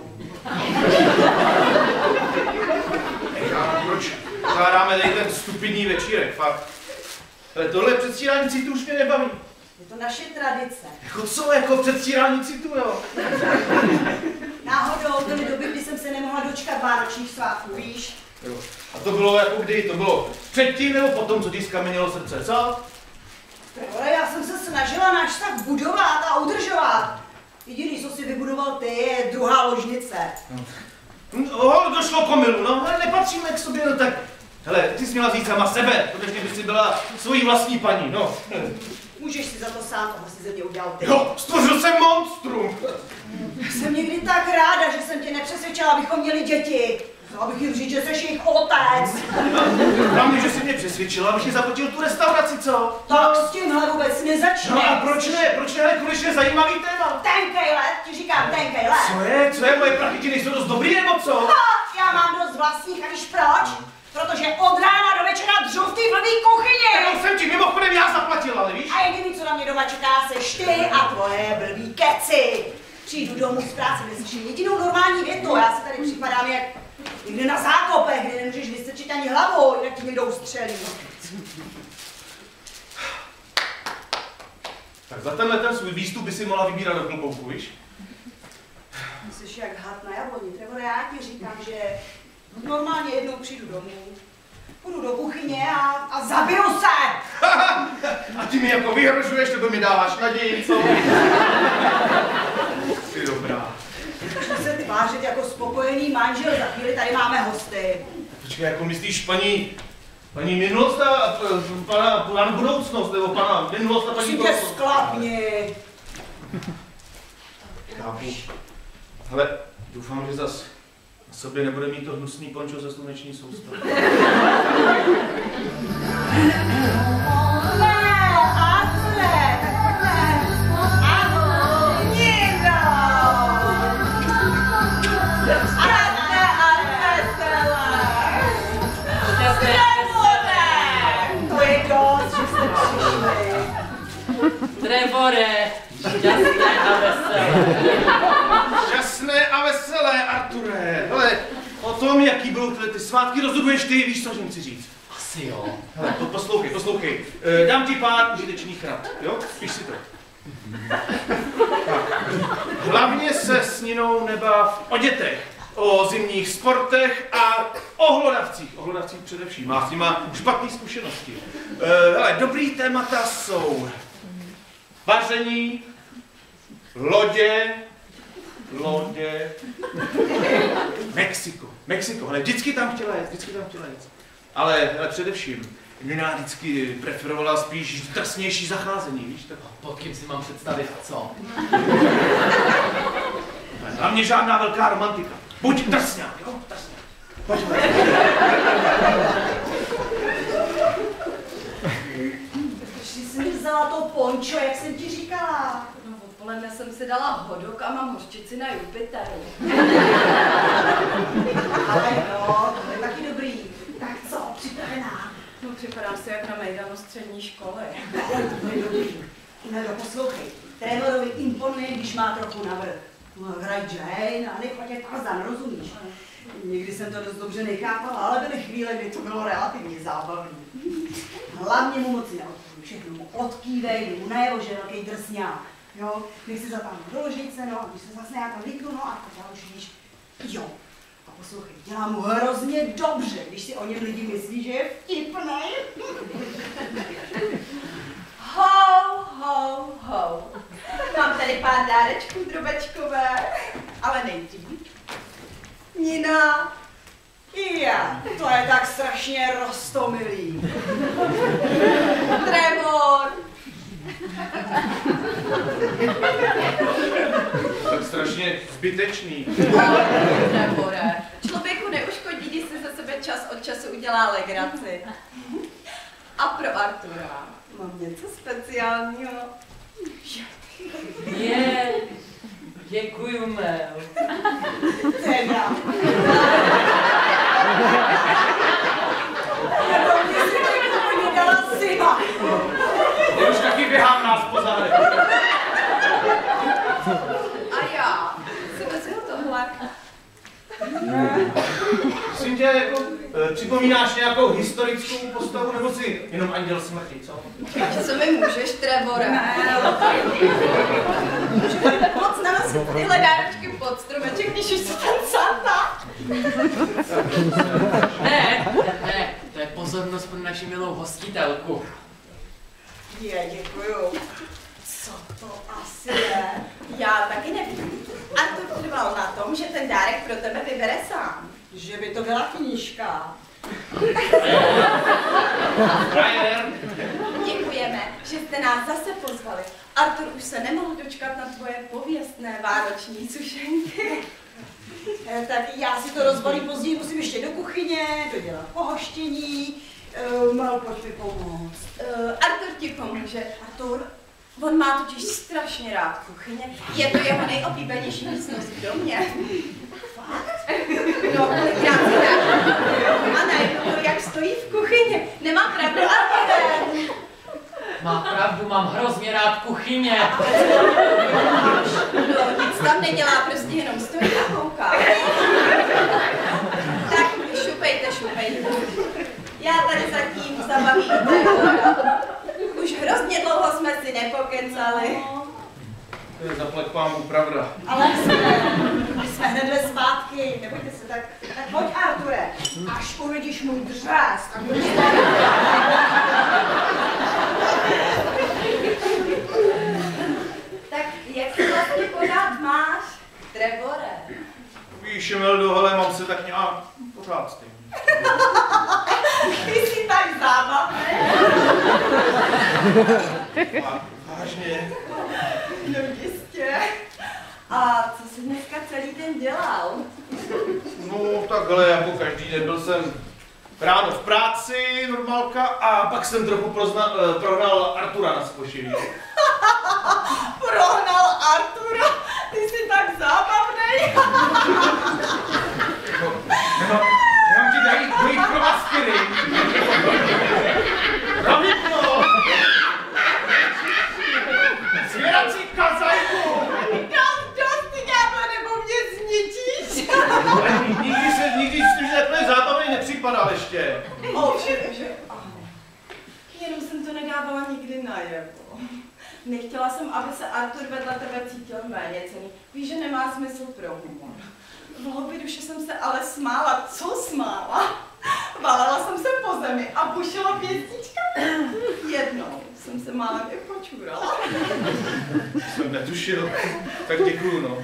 Já, proč skládáme tady ten stupidní večírek, fakt? Ale tohle předstírání citu už mě nebaví. Je to naše tradice. Jako co, jako předstírání citu, jo? Náhodou byly doby, kdy jsem se nemohla dočkat vánočních svátků, víš? Jo. A to bylo jako kdy? To bylo předtím nebo potom, co ti skamenilo srdce, co? Ale já jsem se snažila náš vztah budovat a udržovat. Jediný, co si vybudoval ty, je druhá ložnice. No, došlo k omylu, no, ale nepatříme k sobě, no tak... Hele, ty jsi měla vzít sama sebe, protože by si byla svojí vlastní paní, no. Můžeš si za to sám, tohle si ze mě udělal ty. Jo, stvořil jsem monstrum. Jsem někdy tak ráda, že jsem tě nepřesvědčila, abychom měli děti. No, abych jim říct, že jsi jejich otec. Hlavně, že jsi mě přesvědčila, abych ji zaplatil tu restauraci, co? Tak s tímhle vůbec nezačne. No a proč ne? Proč ne? Ale konečně zajímavý téma. Tenkej let, ti říkám tenkej let. Co je? Co je? Moje prachy ti nejsou dost dobrý, nebo co? Ha, já mám dost vlastních, a víš proč? Protože od rána do večera dřu v té blbý kuchyni. Tak jsem ti mimochodem já zaplatil, ale víš? A jediný, co na mě doma čeká, seš ty a tvoje blbý keci. Přijdu domů z práce, neslyším jedinou normální větu, já se tady připadám jak Někde na zákopech, kde nemůžeš vystrčit ani hlavou, jinak ti někdo ustřelí. Tak za tenhle ten svůj výstup by si mohla vybírat do klobouku, víš? Jsi jak had na jabloni. Trevore, já ti říkám, že normálně jednou přijdu domů, půjdu do kuchyně a, a zabiju se! A ty mi jako vyhrožuješ, nebo mi dáváš naději, co? Jsi dobrá. Můžu se tvářit jako spokojený manžel, za chvíli tady máme hosty. Počkej, jako myslíš paní, paní minulost a pana, pana budoucnost, nebo pana minulost a paní Musím tě budoucnost? sklapni. Chápu. Hele, doufám, že zas na sobě nebude mít to hnusný pončo ze sluneční soustavy. Trevore, šťastné a veselé. Šťastné a veselé, Arture. Hele, o tom, jaký budou tyhle ty svátky, rozhoduješ ty, víš, co jim chci říct. Asi jo. Hele, to poslouchej, poslouchej. E, dám ti pár užitečných rad, jo? Spíš si to. Tak. Hlavně se s Ninou nebav o dětech, o zimních sportech a o hlodavcích. O hlodavcích především. Má s nima špatné zkušenosti. E, hele, dobrý témata jsou vaření, lodě, lodě, Mexiko, Mexiko, ale vždycky tam chtěla jet, vždycky tam chtěla jet. Ale, ale především, Nina vždycky preferovala spíš drsnější zacházení, víš to? Pod kým si mám představit co? Hlavně žádná velká romantika. Buď drsňák, jo? Drsňák. Pojďme. Když jsi mi vzala to pončo, jak jsem ti říkala. No, odpoledne jsem si dala hodok a mám hořčici na Jupiteru. Ale no, to je taky dobrý. Tak co, připravená? No, připadám si jak na mejdanu střední školy. To je dobrý. No, poslouchej, Trevorovi imponuje, když má trochu navrch. No, hraj Jane a nechva tě Tarzan, rozumíš? Nikdy jsem to dost dobře nechápala, ale byly chvíle, kdy to bylo relativně zábavné. Hlavně mu moci neodpoví, všechno mu odkývej, mu najevo, že je velký drsňák. Jo, nech si zatáhnout do ložice, no, a když se zase nějak vyknu, no, a tak další, víš, jo. A poslouchej, dělá mu hrozně dobře, když si o něm lidi myslí, že je vtipnej. Ho, ho, ho. Mám tady pár dárečků drobečkové, ale nejdřív. Nina. Já, to je tak strašně roztomilý. Trevor. Tak strašně zbytečný. Trevore, člověku neuškodí, když si ze sebe čas od času udělá legraci. A pro Artura mám něco speciálního. Je, děkuju, Mel. Teda. Jako mě si to dala Sima. Já už taky běhám nás po zádech. A já si vezmu tohle. Prosím tě, jako, e, připomínáš nějakou historickou postavu, nebo si jenom anděl smrti, co? Co mi můžeš, Trevore? Moc nanosit tyhle dárečky pod stromeček, když už jsou ten Santa. Ne, ne, to je pozornost pro naši milou hostitelku. Je, děkuju. Co to asi je? Já taky nevím. Artur trval na tom, že ten dárek pro tebe vybere sám. Že by to byla knížka. Děkujeme, že jste nás zase pozvali. Artur už se nemohl dočkat na tvoje pověstné vánoční sušenky. E, tak já si to rozbalím později, musím ještě do kuchyně, dodělat pohoštění. E, Mal, pojď mi pomoct. Uh, Artur ti pomůže. Artur, on má totiž strašně rád kuchyně. Je to jeho nejoblíbenější místnost v domě. Fakt? No, kolikrát si dá. A najednou to, jak stojí v kuchyni. Nemá pravdu, Artur. Má pravdu, mám hrozně rád kuchyně. No, nic tam nedělá, prostě jenom stojí a kouká. Já tady zatím zabavím Trevora. Už hrozně dlouho jsme si nepokecali. To je zaplať pámu pravda. Ale jsme, jsme hnedle zpátky, nebojte se, tak, tak pojď Arture, až uvidíš můj dřez, tak budeš Tak jak se vlastně pořád máš, Trevore? Víš, Imeldo, ale mám se tak nějak pořád stejný. Ty jsi tak zábavný. Vážně. No jistě. A co jsi dneska celý den dělal? No takhle, jako každý den byl jsem ráno v práci, normálka, a pak jsem trochu prozna, prohnal Artura na spošilí. Prohnal Artura? Ty jsi tak zábavnej. No, no, nemám ti dají dojít pro vás kyry. Pravidlo! Zvěrací kazajku! Dost, dost, ty ďáble, nebo mě zničíš. Nikdy se, nikdy jsi takhle zábavný nepřipadal ještě. Ovšem, že ano. Jenom jsem to nedávala nikdy najevo. Nechtěla jsem, aby se Artur vedle tebe cítil méněcenný. Víš, že nemá smysl pro humor. V hloubi duše jsem se ale smála. Co smála? Valela jsem se po zemi a bušila pěstička. Jednou jsem se málem i počurala. Jsem netušil. Tak děkuju, no.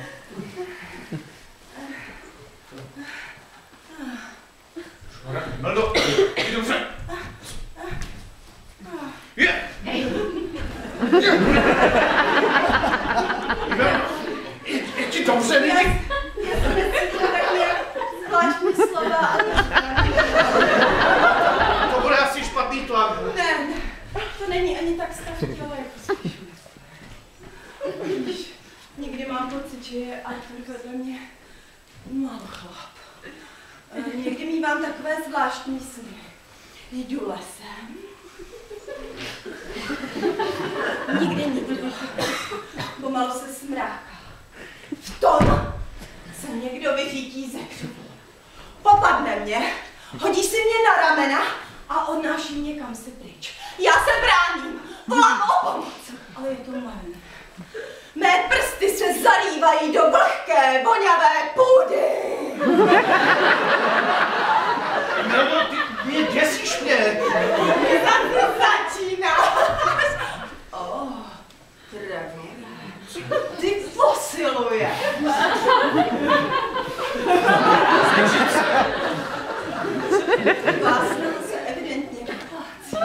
Meldo, jdi dobře. Je! Jdi dobře, nejdi! Já jsem necítila tak nějak zvláštní slova, ale... To bude asi špatný tlak. Ne, ne, to není ani tak stav těla, jako spíš Víš, někdy mám pocit, že je Artur vedle mě malý chlap. Někdy mívám takové zvláštní sny. Jdu lesem. Nikdy nikdo. Pomalu se smráká. V tom se někdo vychytí ze křivu. Popadne mě, hodí si mě na ramena a odnáší mě kam si pryč. Já se bráním, volám o pomoc, ale je to marné. Mé prsty se zalívají do vlhké, voňavé půdy. No, ty mě děsíš mě. Mě zase začínáš. Oh, Trevor, ty posiluješ. Vásnil se evidentně vyplácí.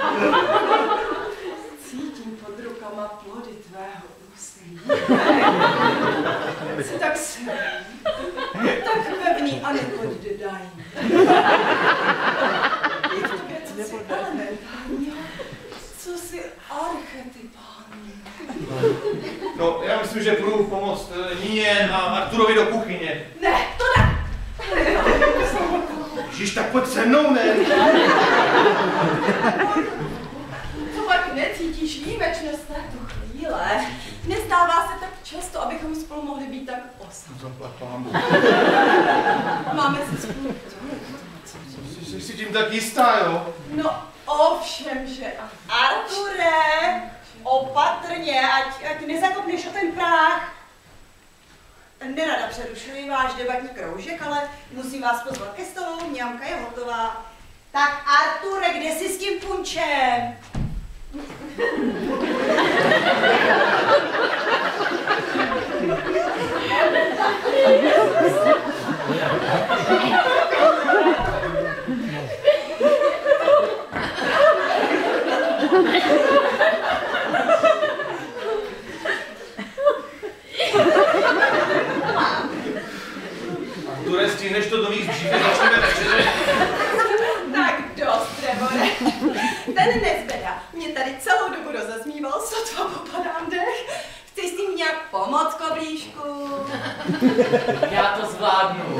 Cítím pod rukama plody tvého úsilí. Jsi tak silný, tak pevný a nepoddedaný. Je to něco elementárního, co si archetypální. No, já myslím, že půjdu pomoct Níně a Arturovi do kuchyně. Ne, to ne! Ježiš, tak pojď se mnou, ne? To pak necítíš výjimečnost této chvíle. Nestává se tak často, abychom spolu mohli být tak osam. Zaplať pámu. Máme si spolu Jsi si tím tak jistá, jo? No, ovšem, že ano. Arture, opatrně, ať, ať nezakopneš o ten práh. Nerada přerušuji váš debatní kroužek, ale musím vás pozvat ke stolu, mňamka je hotová. Tak Arture, kde jsi s tím punčem? Arture, stihneš to do mých břích, začneme večeře. Tak dost, Trevore. Ten nezbeda mě tady celou dobu rozesmíval, sotva popadám dech. Chceš s tím nějak pomoct, koblížku? Já to zvládnu.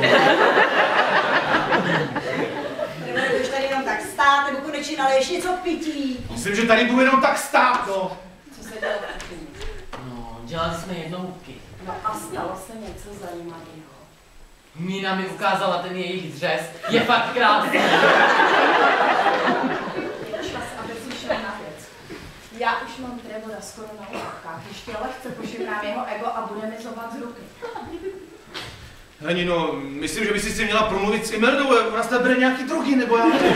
Trevore, budeš tady jenom tak stát, nebo konečně naleješ něco k pití. Myslím, že tady budu jenom tak stát, no. Co se dělo v kuchyni? No, dělali jsme jednoutky. No a stalo se něco zajímavého. Mína mi ukázala ten jejich dřez. Je fakt krásný. Čas, aby si šel na věc. Já už mám Trevora skoro na úvkách, ještě lehce požehnám jeho ego a bude mi zobat z ruky. Henino, myslím, že by si si měla promluvit s Imerdou, ona snad bere nějaký drogy, nebo já nevím.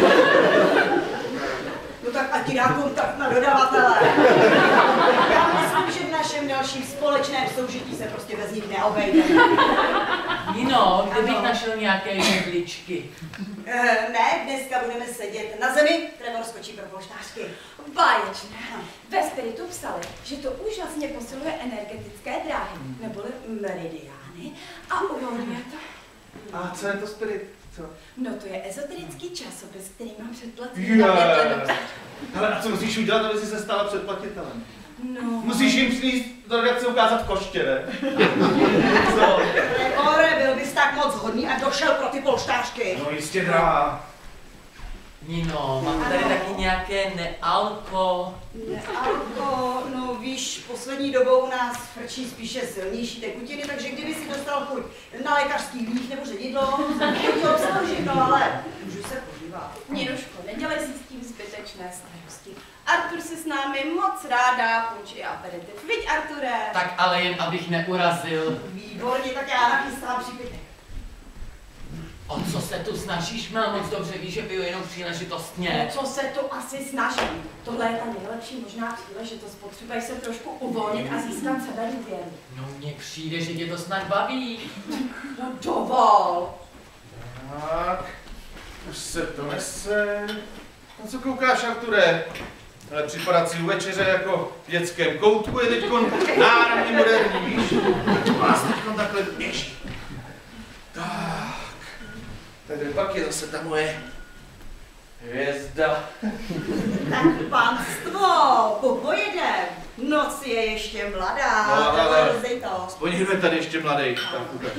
No tak ať ti dá kontakt na dodavatele. Já myslím, že v našem dalším společném soužití se prostě bez nich neobejde. Nino, kde bych našel nějaké židličky? Uh, ne, dneska budeme sedět na zemi, Trevor skočí pro polštářky. Báječné. Ve spiritu psali, že to úžasně posiluje energetické dráhy, neboli meridiány, a uvolňuje to. A co je to spirit? Co? No to je ezoterický časopis, který mám předplacený na pět let dopředu. Hele, a co musíš udělat, aby si se stala předplatitelem? No. Musíš jim přinést do redakce ukázat koště, ne? Co? Trevore, byl bys tak moc hodný a došel pro ty polštářky. No jistě, drahá. Nino, mám tady Ano. taky nějaké nealko. Nealko, no víš, poslední dobou u nás frčí spíše silnější tekutiny, takže kdyby si dostal chuť na lékařský líh nebo ředidlo, to ti obsloužím, no ale můžu se podívat. Ninuško, nedělej si s tím zbytečné starosti. Artur si s námi moc ráda punč i aperitiv. Viď, Arture? Tak ale jen abych neurazil. Výborně, tak já nachystám připitek. O co se tu snažíš? Má moc dobře víš, že piju jenom příležitostně. Co se tu asi snažím? Tohle je ta nejlepší možná příležitost. Potřebuješ se trošku uvolnit a získat sebedůvěru. No mně přijde, že tě to snad baví. No dovol. Tak, už se to nese. Na co koukáš, Arture? Ale připadat si u večeře jako v dětském koutku je teďkon náramně moderní, víš? Vás teďkon takhle běží. Tak, tady pak je zase ta moje hvězda. Tak panstvo, popojedem. Noc je ještě mladá, No, ale- brzy to. Aspoň někdo je tady ještě mladý. Tak, ukaž.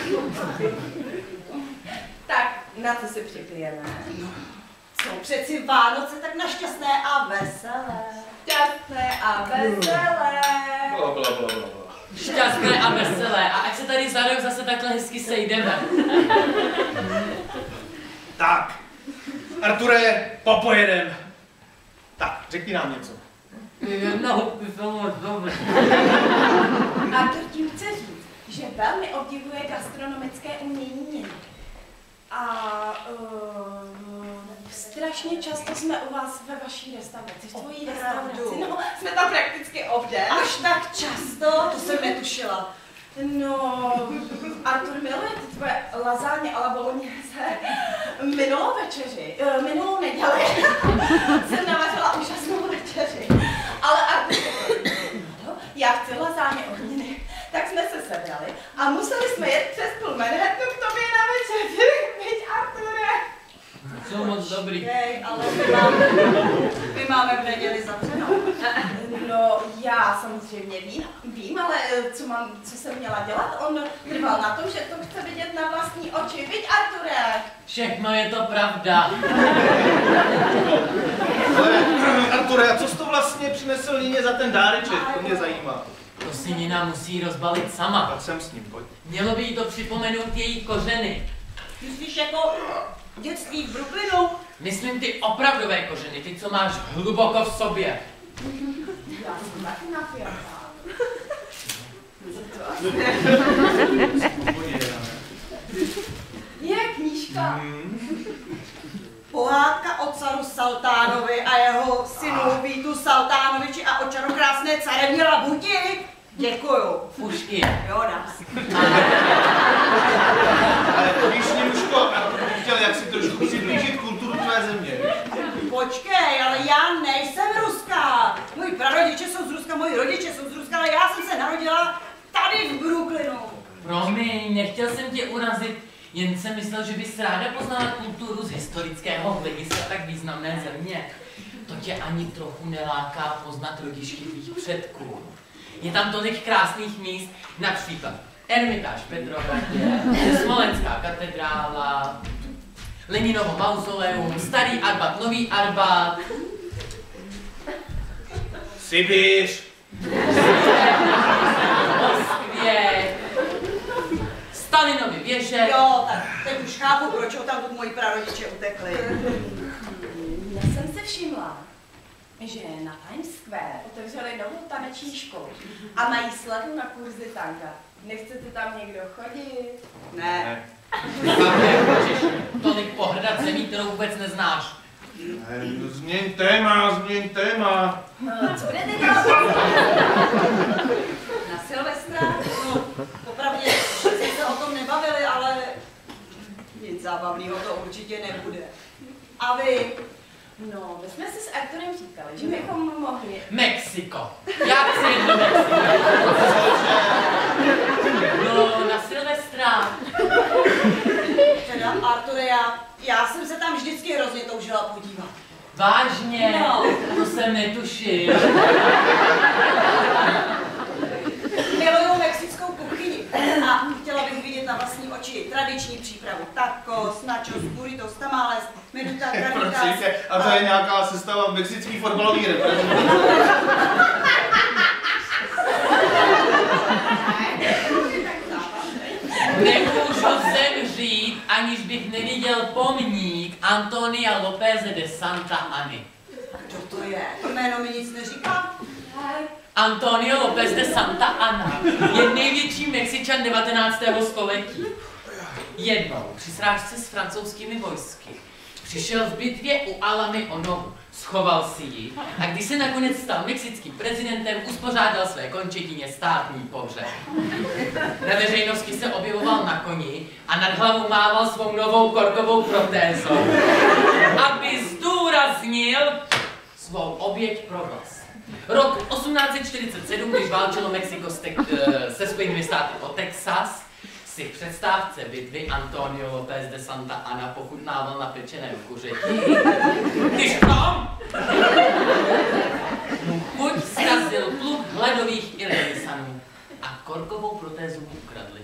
Tak, na co si připijeme? Jsou přeci Vánoce tak našťastné a veselé. Šťastné a veselé. Bla, bla, bla, bla, bla. Šťastné a veselé. A ať se tady za rok zase takhle hezky sejdeme. Tak, Arture, popojedem. Tak, řekni nám něco. No, to moc dobře. Artur tím chce říct, že velmi obdivuje gastronomické umění Niny. A uh, strašně často jsme u vás ve vaší restauraci, v tvojí restauraci. No, jsme tam prakticky obden. Až tak často, to jsem netušila. No, Artur miluje ty tvoje lazáně a la bolognese. Minulou večeři, uh, minulou neděli jsem navařila úžasnou večeři. Ale Artur, no, já chci lazáně ohniny. Tak jsme se sebrali a museli jsme jet přes půl Manhattanu k tobě na večeři. Viď, Arture? Jsou moc dobrý. Jej, ale my máme, my máme v neděli zavřeno. No, já samozřejmě vím, vím, ale co, mám, co jsem měla dělat? On trval na tom, že to chce vidět na vlastní oči. Viď, Arture? Všechno je to pravda. Ale, Arture, a co jsi to vlastně přinesl Nině za ten dáreček? To mě zajímá. To si Nina musí rozbalit sama. Tak jsem s ním, pojď. Mělo by jí to připomenout její kořeny. Myslíš jako dětství v Brooklynu? Myslím ty opravdové kořeny, ty, co máš hluboko v sobě. Já jsem taky napjatá. Je knížka. Pohádka o caru Saltánovi a jeho synu Vítu Saltánoviči a o čarokrásné carevně labuti. Děkuju. Fušky. Jo, dá. Ale víš, Ninuško, a to bych chtěl jak si trošku přiblížit kulturu tvé země. Počkej, ale já nejsem ruská. Moji prarodiče jsou z Ruska, moji rodiče jsou z Ruska, ale já jsem se narodila tady v Brooklynu. Promiň, nechtěl jsem tě urazit, jen jsem myslel, že bys ráda poznala kulturu z historického hlediska tak významné země. To tě ani trochu neláká poznat rodiště tvých předků. Je tam tolik krásných míst, například Ermitáž v Petrohradě, Smolenská katedrála, Leninovo mauzoleum, Starý Arbat, Nový Arbat, Sibiř. Moskvě, Stalinovy věže. Jo, tak teď už chápu, proč tam moji prarodiče utekli. Mně všimla, že na Times Square otevřeli novou taneční školu a mají slevu na kurzy tanga. Nechcete tam někdo chodit? Ne. Tolik pohrdat zemí, kterou vůbec neznáš. Ne, změň téma, změň téma. Co budete dělat? Na Silvestra? No, popravdě, jsme se o tom nebavili, ale nic zábavného to určitě nebude. A vy? No, my jsme si s Arturem říkali, že bychom mohli... Mexiko. Já chci jít do Mexika. No, na Silvestra. Teda, Arture, já, já jsem se tam vždycky hrozně toužila podívat. Vážně? No. To jsem netušil. Miluju mexickou kuchyni a chtěla bych vidět na vlastní oči tradiční přípravu. Tacos, nachos, burritos, tamales, menuta, carnitas. Prosím tě, a to je nějaká sestava mexický fotbalový reprezentace. Nemůžu zemřít, aniž bych neviděl pomník Antonia Lópeze de Santa Anny. Kdo to je? To jméno mi nic neříká. Antonio López de Santa Anna je největší Mexičan devatenáctého století. Jednou při srážce s francouzskými vojsky přišel v bitvě u Alamy o nohu, schoval si ji a když se nakonec stal mexickým prezidentem, uspořádal své končetině státní pohřeb. Na veřejnosti se objevoval na koni a nad hlavou mával svou novou korkovou protézou, aby zdůraznil svou oběť pro vlast. Rok osmnáct set čtyřicet sedm, když válčilo Mexiko se Spojenými státy o Texas, si v předstávce bitvy Antonio López de Santa Anna pochutnával na pečeném kuřeti, když tam mu chuť zkazil pluk hledových Ilisanů a korkovou protézu mu ukradli.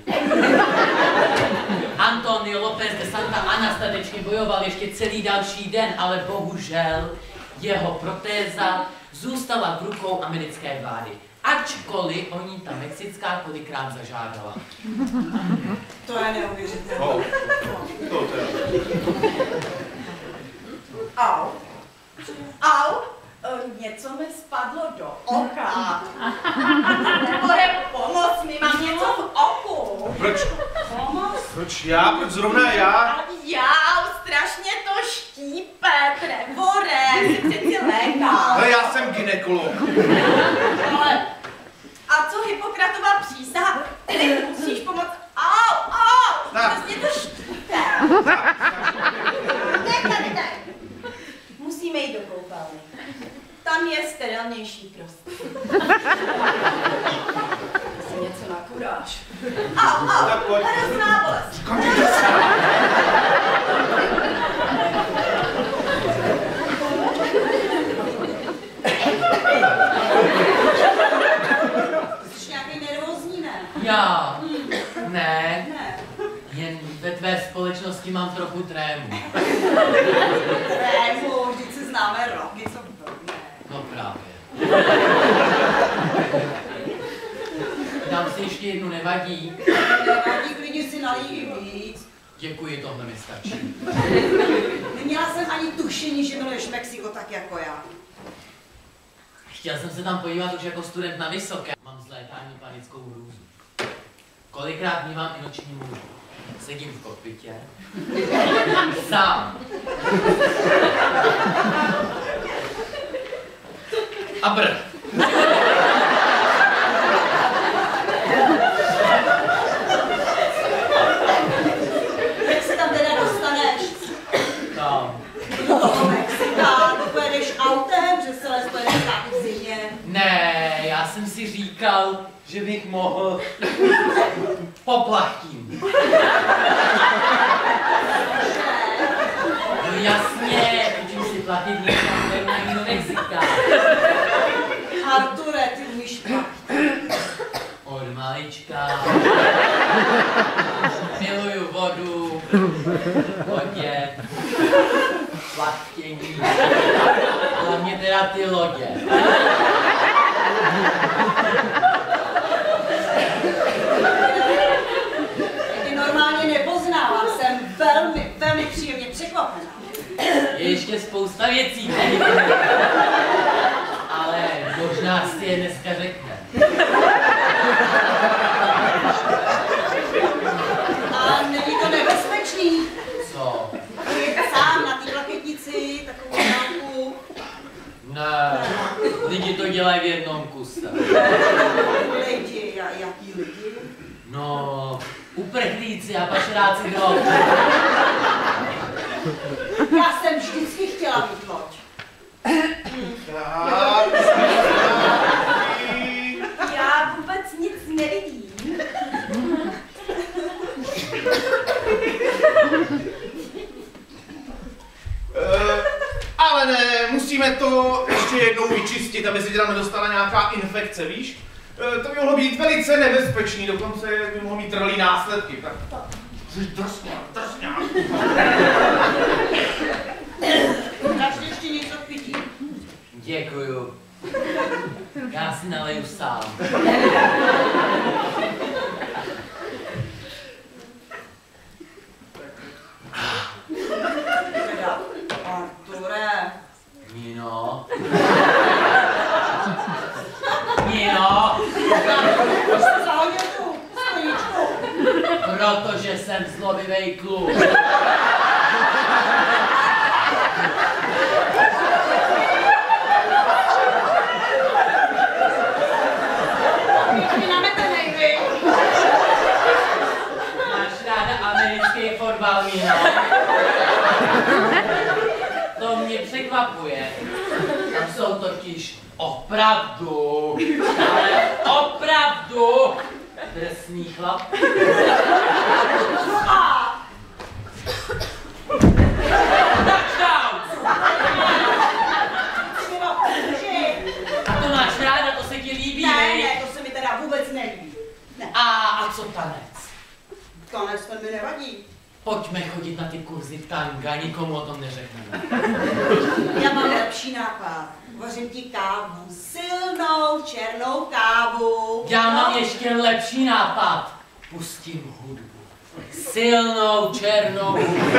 Antonio López de Santa Anna statečně bojoval ještě celý další den, ale bohužel jeho protéza zůstala v rukou americké vlády, ačkoliv o ní ta mexická kolikrát zažádala. To je neuvěřitelné. Oh, to teda. Au. Au. O, něco mi spadlo do oka. Nebore, pomoc mi, mám něco v oku. Proč? Pomoc? Proč já? Proč zrovna já? Já, strašně to štípe, Trevore, jsi přeci lékař. Ale já jsem gynekolog. Ale, a co Hippokratova přísaha? Ty musíš pomoct. Au, au, vlastně to štípe. Ne, tady, tady. Musíme jít do koupelny. Tam je sterilnější prostě. Asi něco na kuráž. Au, au, hrozná bolest. Ty jsi nějaký nervózní, ne? Já? Ne. Ne. Jen ve tvé společnosti mám trochu trému. Trému, vždyť se známe roky, co blbne. No právě. Dám si ještě jednu, nevadí? Nevadí, klidně si nalij víc. Děkuji, tohle mi stačí. Neměla jsem ani tušení, že miluješ Mexiko tak jako já. Chtěl jsem se tam podívat už jako student na vysoké. Mám z létání panickou hrůzu. Kolikrát mívám i noční můžu. Sedím v kokpitě. Sám. A brr. Jak se tam teda dostaneš? Tam. Do toho Mexika, pojedeš autem přes celé Spojené státy v zimě. Ne, já jsem si říkal, že bych mohl poplachtím. No jasně, učím si platit někam do Mexika. Arture, ty umíš platit. Od malička. Miluju vodu, lodě, plachtění. Hlavně teda ty lodě. Ty normálně nepoznávám, jsem velmi, velmi příjemně překvapená. ještě spousta věcí, ne? Ale možná si je dneska řekne. A není to nebezpečný? Co? Je sám na té plaketnici, takovou nějakou... Ne, lidi to dělají v jednom kuse. Lidi, a jaký lidi? No, uprchlíci a pašeráci drog. Já jsem vždycky chtěla mít loď. Já vůbec nic nevidím. Uh, ale ne, musíme to ještě jednou vyčistit, aby se teda nedostala nějaká infekce, víš? Uh, to by mohlo být velice nebezpečný, dokonce by mohlo mít trvalý následky. Tak, tak, drsňák, drsňák. Dáš ještě něco k pití? Děkuju. Já si naleju sám. Teda, Arture. Nino. Nino. Proč jsi zahodil tu skleničku? Protože jsem zlobivej kluk. Ty nametenej, vy. Máš ráda americký fotbal, Nino? To mě překvapuje. Tam jsou totiž opravdu, ale opravdu drsný chlap. A Touchdown! ty mi okamži. A to máš ráda, to se ti líbí, Ne, viď? ne, to se mi teda vůbec nelíbí. Ne, A, a co tanec? konec ten mi nevadí. Pojďme chodit na ty kurzy tanga, nikomu o tom neřekneme. Já mám lepší nápad. Vařím ti kávu, silnou černou kávu. Já mám ještě lepší nápad. Pustím hudbu. Silnou černou hudbu.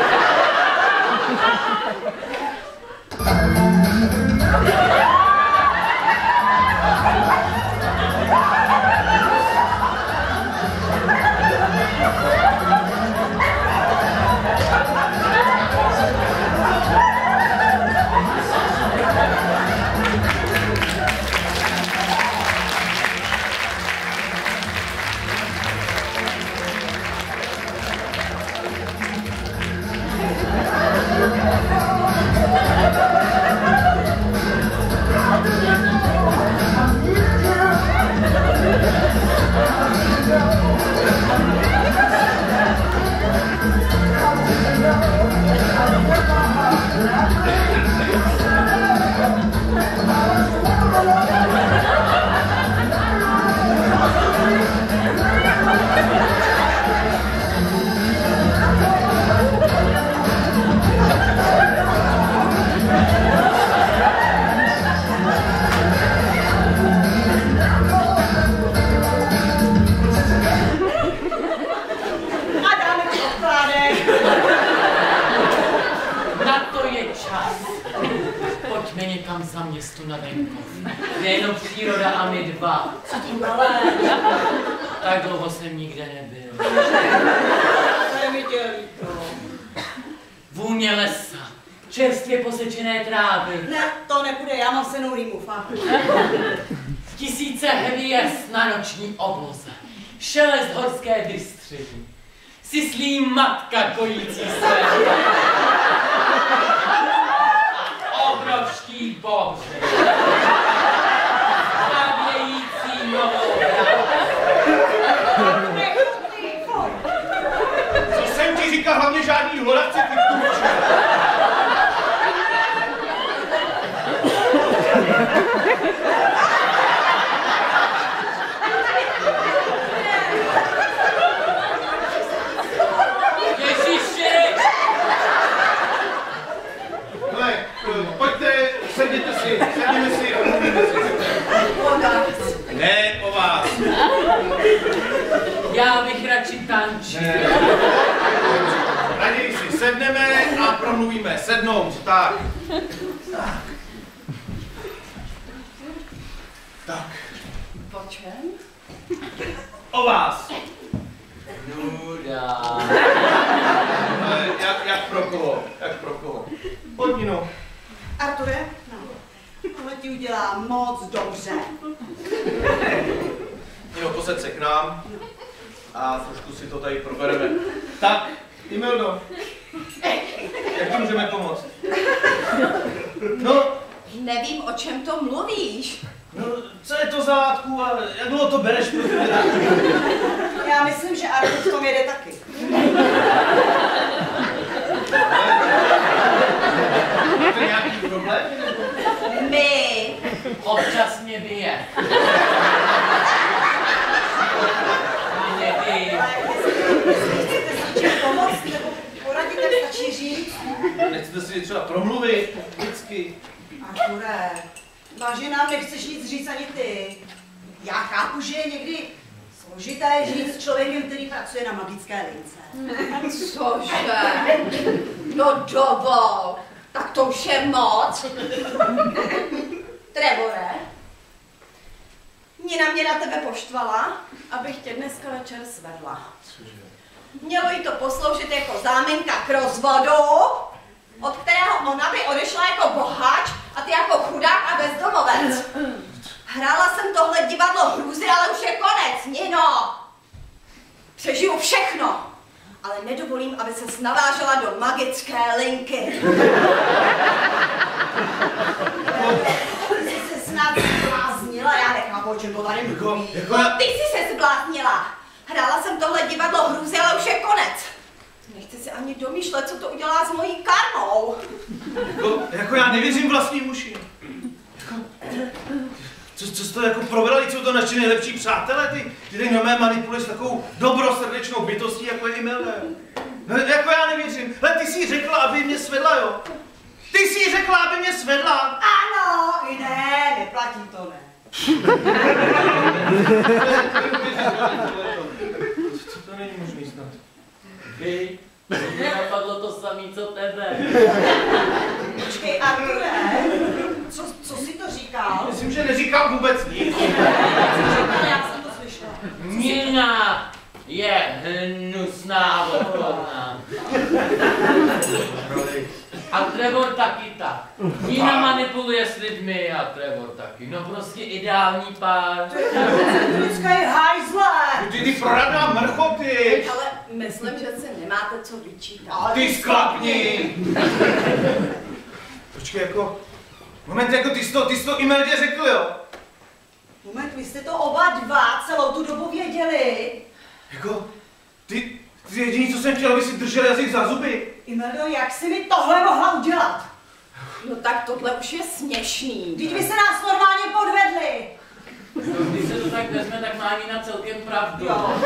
Za město na venkov. Nejenom příroda a my dva. Co tím ale? Tak dlouho jsem nikde nebyl. To je mi tě líto. Vůně lesa, čerstvě posečené trávy. Ne, to nebude, já mám senou rýmu, fakt. Tisíce hvězd na noční obloze. Šelest horské vystřely. Syslí matka kojící se. Obrovský bohře. Zavějící novou Co jsem ti říkal, hlavně žádný hlodavci, ty kurče. Ježiši! Hele, pojďte, sedněte si, sedněme si a mluvíme si. O nás. Ne, o vás. Já bych radši tančil. Ne. Raději si sedneme a promluvíme sednout, tak. Tak. Tak. Po čem? O vás. Nuda. Jak, jak pro koho? Jak pro koho? Pojď, no. Arture, no. Tohle ti udělá moc dobře. Nino, posaď se k nám a trošku si to tady probereme. Tak, Imeldo, jak to můžeme pomoct? No, Nevím, o čem to mluvíš. no, co je to za látku a jak dlouho to bereš? Já myslím, že Artur v tom jede taky. Máte nějaký problém? My. Občas mě bije. Nevím. Jestli chcete s něčím pomoct nebo poradit, tak stačí říct. Nechcete si třeba promluvit? Vždycky. Arture, vážně nám nechceš nic říct ani ty. Já chápu, že je někdy složité žít s člověkem, který pracuje na magické lince. Cože? No dovol. Tak to už je moc. Trevore, Nina mě na tebe poštvala, abych tě dneska večer svedla. Mělo jí to posloužit jako záminka k rozvodu, od kterého ona by odešla jako boháč a ty jako chudák a bezdomovec. Hrála jsem tohle divadlo hrůzy, ale už je konec, Nino. Přežiju všechno, ale nedovolím, aby ses navážela do magické linky. Ty jsi se snad zbláznila, já nechápu, o čem to tady mluví. Jako, No, ty jsi se zbláznila. Hrála jsem tohle divadlo hrůzy, ale už je konec. Nechci si ani domýšlet, co to udělá s mojí karmou. jako, jako já nevěřím vlastním uši. Jako, co, co jste jako probrali, co to naši nejlepší přátelé, ty, ty tady na mé manipuluješ takovou dobrosrdečnou bytostí, jako je Imelda. No, jako já nevěřím. Ale ty jsi jí řekla, aby mě svedla, jo? Ty jsi jí řekla, aby mě svedla. Ano, i ne, neplatí to, ne. Co to není možný snad? Vy? Mně napadlo to samý, co tebe. Počkej, Arture, co, co jsi to říkal? Myslím, že neříkám vůbec nic. Já jsem to slyšela. Nina je hnusná odporná. A Trevor taky tak. Nina manipuluje s lidmi a Trevor taky. No prostě ideální pár. Lidský hajzle! Ty ty proradná mrchoty. Ale myslím, že si nemáte co vyčítat. Ty sklapni. Počkej, jako... Moment, jako ty jsi to, ty jsi to Imeldě řekl, jo? Moment, vy jste to oba dva celou tu dobu věděli. Jako... Ty... Ty jediný, co jsem chtěl, aby si držel jazyk za zuby. Imeldo, jak jsi mi tohle mohla udělat? No tak tohle už je směšný. Vždyť vy se nás normálně podvedli. No, když se to tak vezme, tak má Nina celkem pravdu. Jo.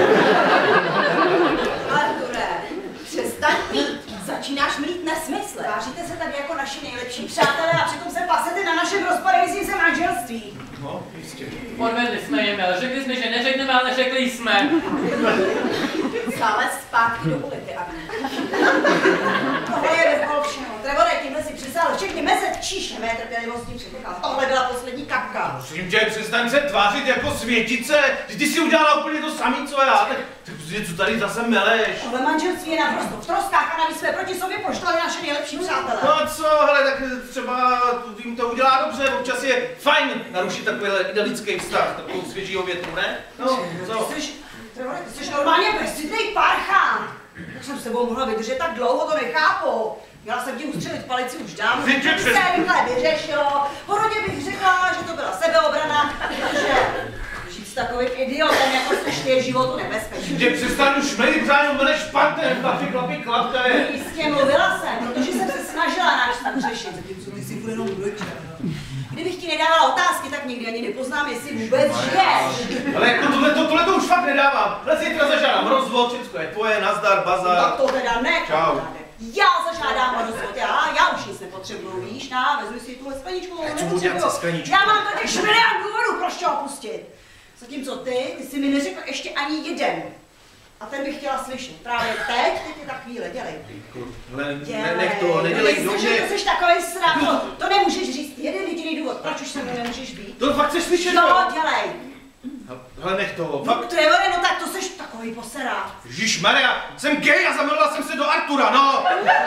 Arture, přestaň mít. Začínáš mít nesmysly. Tváříte se tady jako naši nejlepší přátelé a přitom se pasete na našem rozpadajícím se manželství. No, jistě. Podvedli jsme jim, ale řekli jsme, že neřekneme, ale řekli jsme. Zález zpátky do ulici, Arture. Tohle je vrchol všeho. Trevore, tímhle si přisál všechny meze tčíš, mé trpělivosti přetekal. Tohle byla poslední kapka. Prosím tě, přestaň se tvářit jako světice. Ty jsi udělala úplně to samé, co já. Tak, tak prostě, co tady zase meleš? Tohle manželství je naprosto v troskách a navíc jsme proti sobě poštvali naše nejlepší přátelé. No a co, hele, tak třeba jim to udělá dobře, občas je fajn narušit takovýhle idylický vztah, takovou svěžího větru, ne? No, co? Ty jsi, Trevore, ty jsi normálně bezcitnej parchán. Jak jsem s tebou mohla vydržet tak dlouho, to nechápu. Měla jsem ti ustřelit palici už dávno, Ty tě to by přes- se rychle vyřešilo. Porodě bych řekla, že to byla sebeobrana, protože žít s takovým idiotem, jako jsi ty, je životu nebezpečný. Tě přestaň už mlejt, pořád meleš špatné, chlapi, chlapi, klapte. Jistě mluvila jsem, protože jsem se snažila náš vztah řešit, zatímco ty si bude jenom mlčet. Kdybych ti nedávala otázky, tak nikdy ani nepoznám, jestli vůbec žiješ. Ale jako tohle, to, tohle to už fakt nedávám. Ale zítra zažádám rozvod, všechno je tvoje, nazdar, bazar. Tak to teda ne, Čau. kamaráde. Já zažádám o rozvod, já, já už nic nepotřebuju, víš, na, vezmi si tuhle skleničku, co budu dělat se skleničkou? Já mám totiž milion důvodů, proč tě opustit. Zatímco ty, ty jsi mi neřekl ještě ani jeden. A ten bych chtěla slyšet. Právě teď, teď je ta chvíle, dělej. Hele, Dělej. ne, nech to, nedělej do Myslíš, mě. že to jsi takový srap, to, to nemůžeš říct. Jeden jediný důvod, proč už se mnou nemůžeš být. To fakt chceš slyšet? No, dělej. Hele, nech to, No, fakt. Trevore, no tak to seš takový poserá. Ježišmarja, jsem gay a zamiloval jsem se do Artura, no!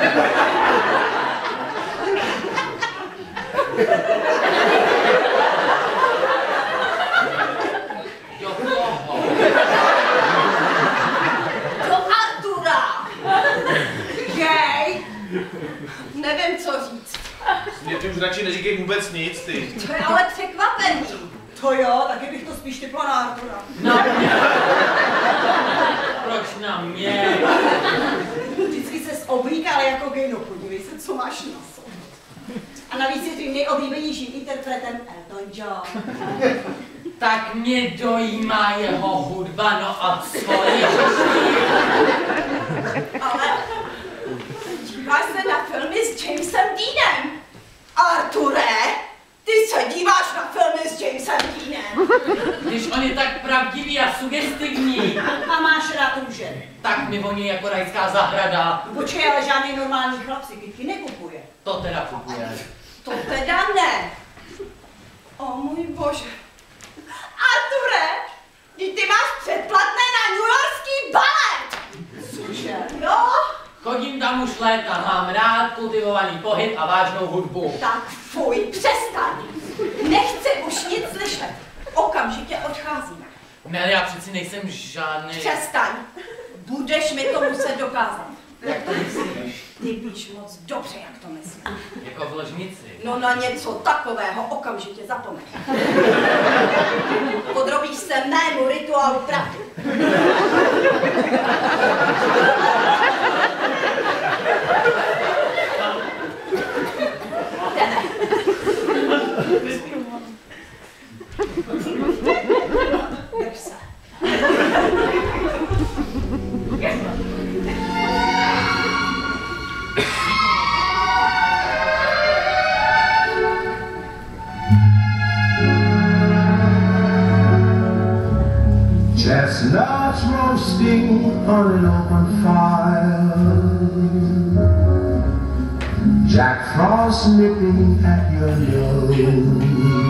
Do koho? Do Artura! Gay? Nevím, co říct. Mě ty už radši neříkej vůbec nic, ty. To je ale překvapení. To jo, taky bych to spíš typla na Artura. Na mě. Proč na mě? Vždycky ses oblíkal jako gay, no podívej se, co máš na sobě. A navíc je tvým nejoblíbenějším interpretem Elton John. Tak mě dojímá jeho hudba, no a co je? Ale díváš se na filmy s Jamesem Deanem. Arture, ty se díváš na filmy s Jamesem Deanem. Když on je tak pravdivý a sugestivní, A máš rád růže. tak mi voní jako rajská zahrada. Počkej, ale žádný normální chlap si kytky nekupuje. To teda kupuje. To teda ne. O můj bože. Arture, ty, ty máš předplatné na newyorský balet. Cože? Jo? Chodím tam už léta, mám rád kultivovaný pohyb a vážnou hudbu. Tak fuj, přestaň. Nechci už nic slyšet. Okamžitě odcházíme. Mel, já přeci nejsem žádný... Přestaň. Budeš mi to muset dokázat. Jak to myslíš? Ty víš moc dobře, jak to myslím. Jako v ložnici. No na něco takového okamžitě zapomeň. Podrobíš se mému rituálu pravdy. Jdeme. Drž se. Chestnuts roasting on an open fire, Jack Frost nipping at your nose,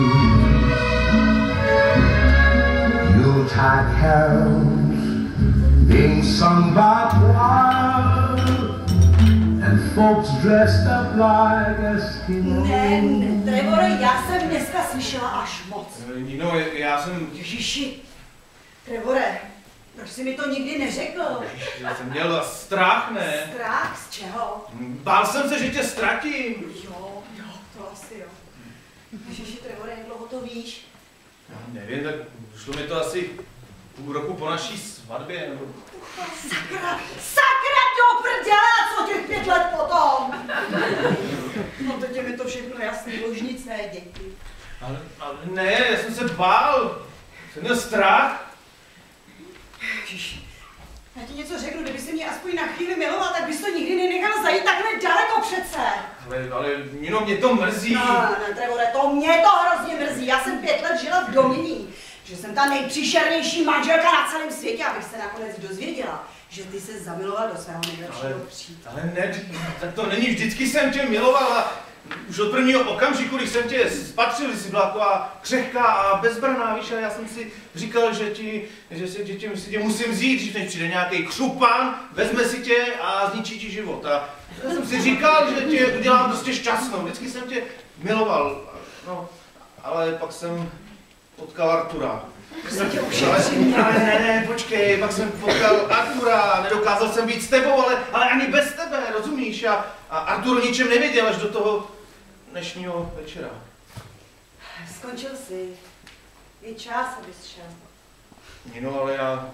Yuletide carols being sung by choir, and folks dressed up like Eskimos. Ne, ne, Trevore, já jsem dneska slyšela až moc. Nino, já jsem... Ježiši, Trevore, proč jsi mi to nikdy neřekl? Já jsem měl strach, ne? Strach z čeho? Bál jsem se, že tě ztratím. Jo, jo, to asi jo. Ježiši, Trevore, jak dlouho to víš? Já nevím, tak šlo mi to asi půl roku po naší svatbě, nebo... Sakra, sakra do prdele, co těch pět let potom? No teď je mi to všechno jasný, ložnice, děti. Ale, ale ne, já jsem se bál. Jsem měl strach. Ježiši, já ti něco řeknu, kdyby si mě aspoň na chvíli miloval, tak bys to nikdy nenechal zajít takhle daleko přece. Ale, ale Nino, mě to mrzí. No, ne, Trevore, to mě to hrozně mrzí. Já jsem pět let žila v domění, že jsem ta nejpříšernější manželka na celém světě, abych se nakonec dozvěděla, že ty se zamiloval do svého nejlepšího přítele. Ale ne, tak to není, vždycky jsem tě miloval a už od prvního okamžiku, když jsem tě spatřil, jsi byla taková křehká a bezbraná, víš, a já jsem si říkal, že ti, že si, že tě, si tě musím vzít, že než přijde nějaký křupan, vezme si tě a zničí ti život. A já jsem si říkal, že tě udělám prostě šťastnou, vždycky jsem tě miloval, no, ale pak jsem potkal Artura. Ale ne, ne, počkej, pak jsem potkal Artura, nedokázal jsem být s tebou, ale, ale ani bez tebe, rozumíš? A, a Artur o ničem nevěděl až do toho dnešního večera. Skončil jsi. Je čas, abys šel. Nino, ale já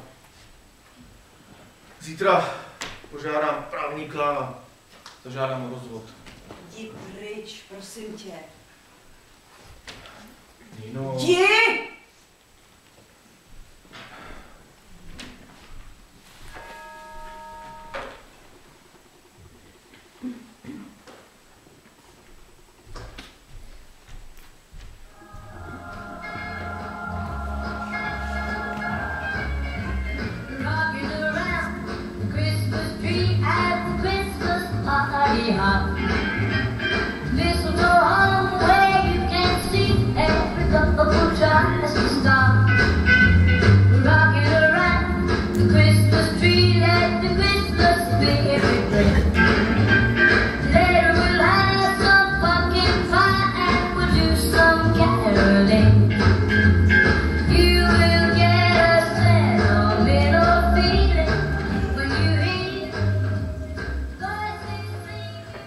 zítra požádám právníka a zažádám o rozvod. Jdi pryč, prosím tě. Nino... Jdi! Rocking around Christmas tree, let the Christmas spirit blend. Later we'll have some pumpkin pie and we'll do some caroling. You will get a sentimental feeling when you hear voices sing.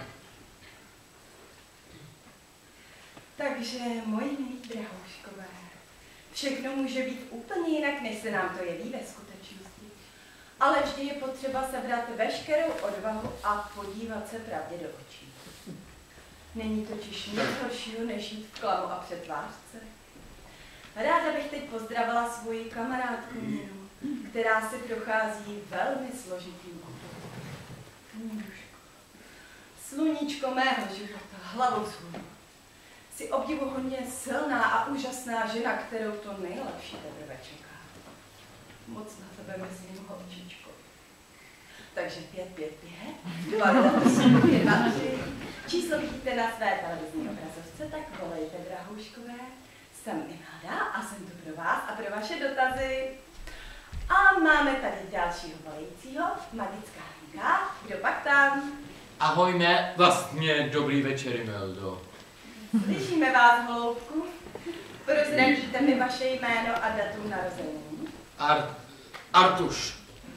Takže, moji milí drahouškové, všechno může být úplně jinak, než se nám to jeví ve skutečnosti. Ale vždy je potřeba sebrat veškerou odvahu a podívat se pravdě do očí. Není totiž nic horšího, než jít v klamu a přetvářce. Ráda bych teď pozdravila svoji kamarádku Ninu, která si prochází velmi složitým obdobím. Ninuško, sluníčko mého života, hlavou svou. Jsi obdivuhodně silná a úžasná žena, kterou to nejlepší teprve čeká. Moc na tebe myslím, holčičko. Takže pět, pět, pět, dva, dva, osm, pět, dva, tři. Číslo vidíte na své televizní obrazovce, tak volejte, drahouškové. Jsem Ináda a jsem tu pro vás a pro vaše dotazy. A máme tady dalšího volajícího, magická Hinka. Kdo pak tam? Ahoj, mé, vlastně dobrý večer, Imeldo. Slyšíme vás, holoubku. Prozradíte mi vaše jméno a datum narození? Ar... Artuš.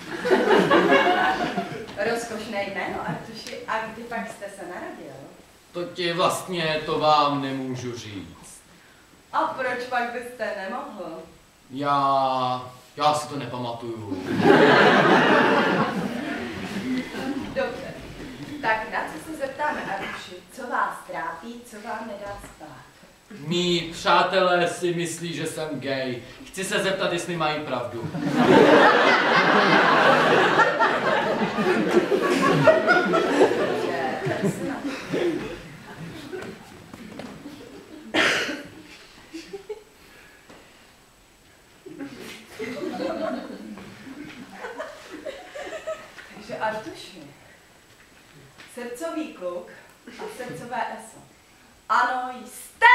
Rozkošné jméno, Artuši. A kdy pak jste se narodil? To ti vlastně, to vám nemůžu říct. A proč pak byste nemohl? Já... já si to nepamatuju. Dobře. Tak na co se zeptáme, Artuši? Co vás trápí, co vám nedá spát? Mí přátelé si myslí, že jsem gay. Chci se zeptat, jestli mají pravdu. Dobře, tak se na to. Takže Artuši, srdcový kluk a srdcové eso. Ano, jste!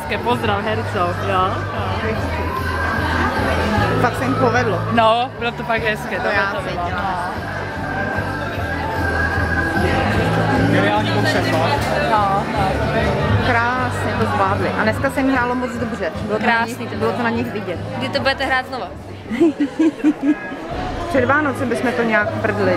hezké, pozdrav hercov, jo. jo. Fakt se jim povedlo. No, bylo to fakt hezké, to, To já to bylo. cítila. Geniální koncert, no. No, Krásně to zvládli. A dneska se jim hrálo moc dobře. Bylo to, Krásný na nich, to bylo bylo. to na nich vidět. Kdy to budete hrát znova? Před Vánocem bychom to nějak prdli.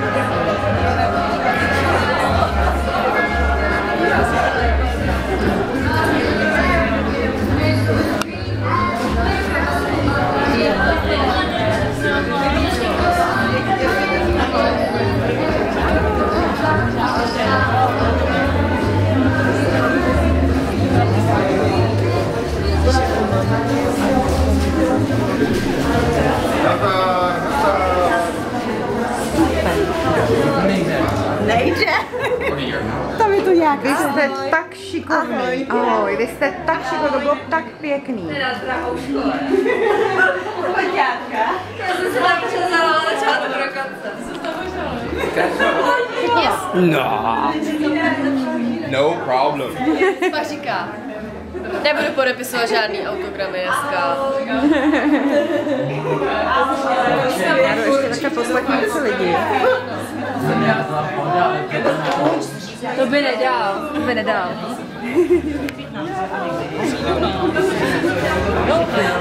Nejde. Tam je to nějak. Vy jste tak šikovný. Ahoj, vy jste tak šikovný, to bylo tak pěkný. Teda s drahou škole. Já jsem se tam přezala na začátku do konce. No. No problem. Pak říká, nebudu podepisovat žádný autogramy dneska. Já jdu ještě takhle poslechnout si lidi. To by nedal, to by nedal.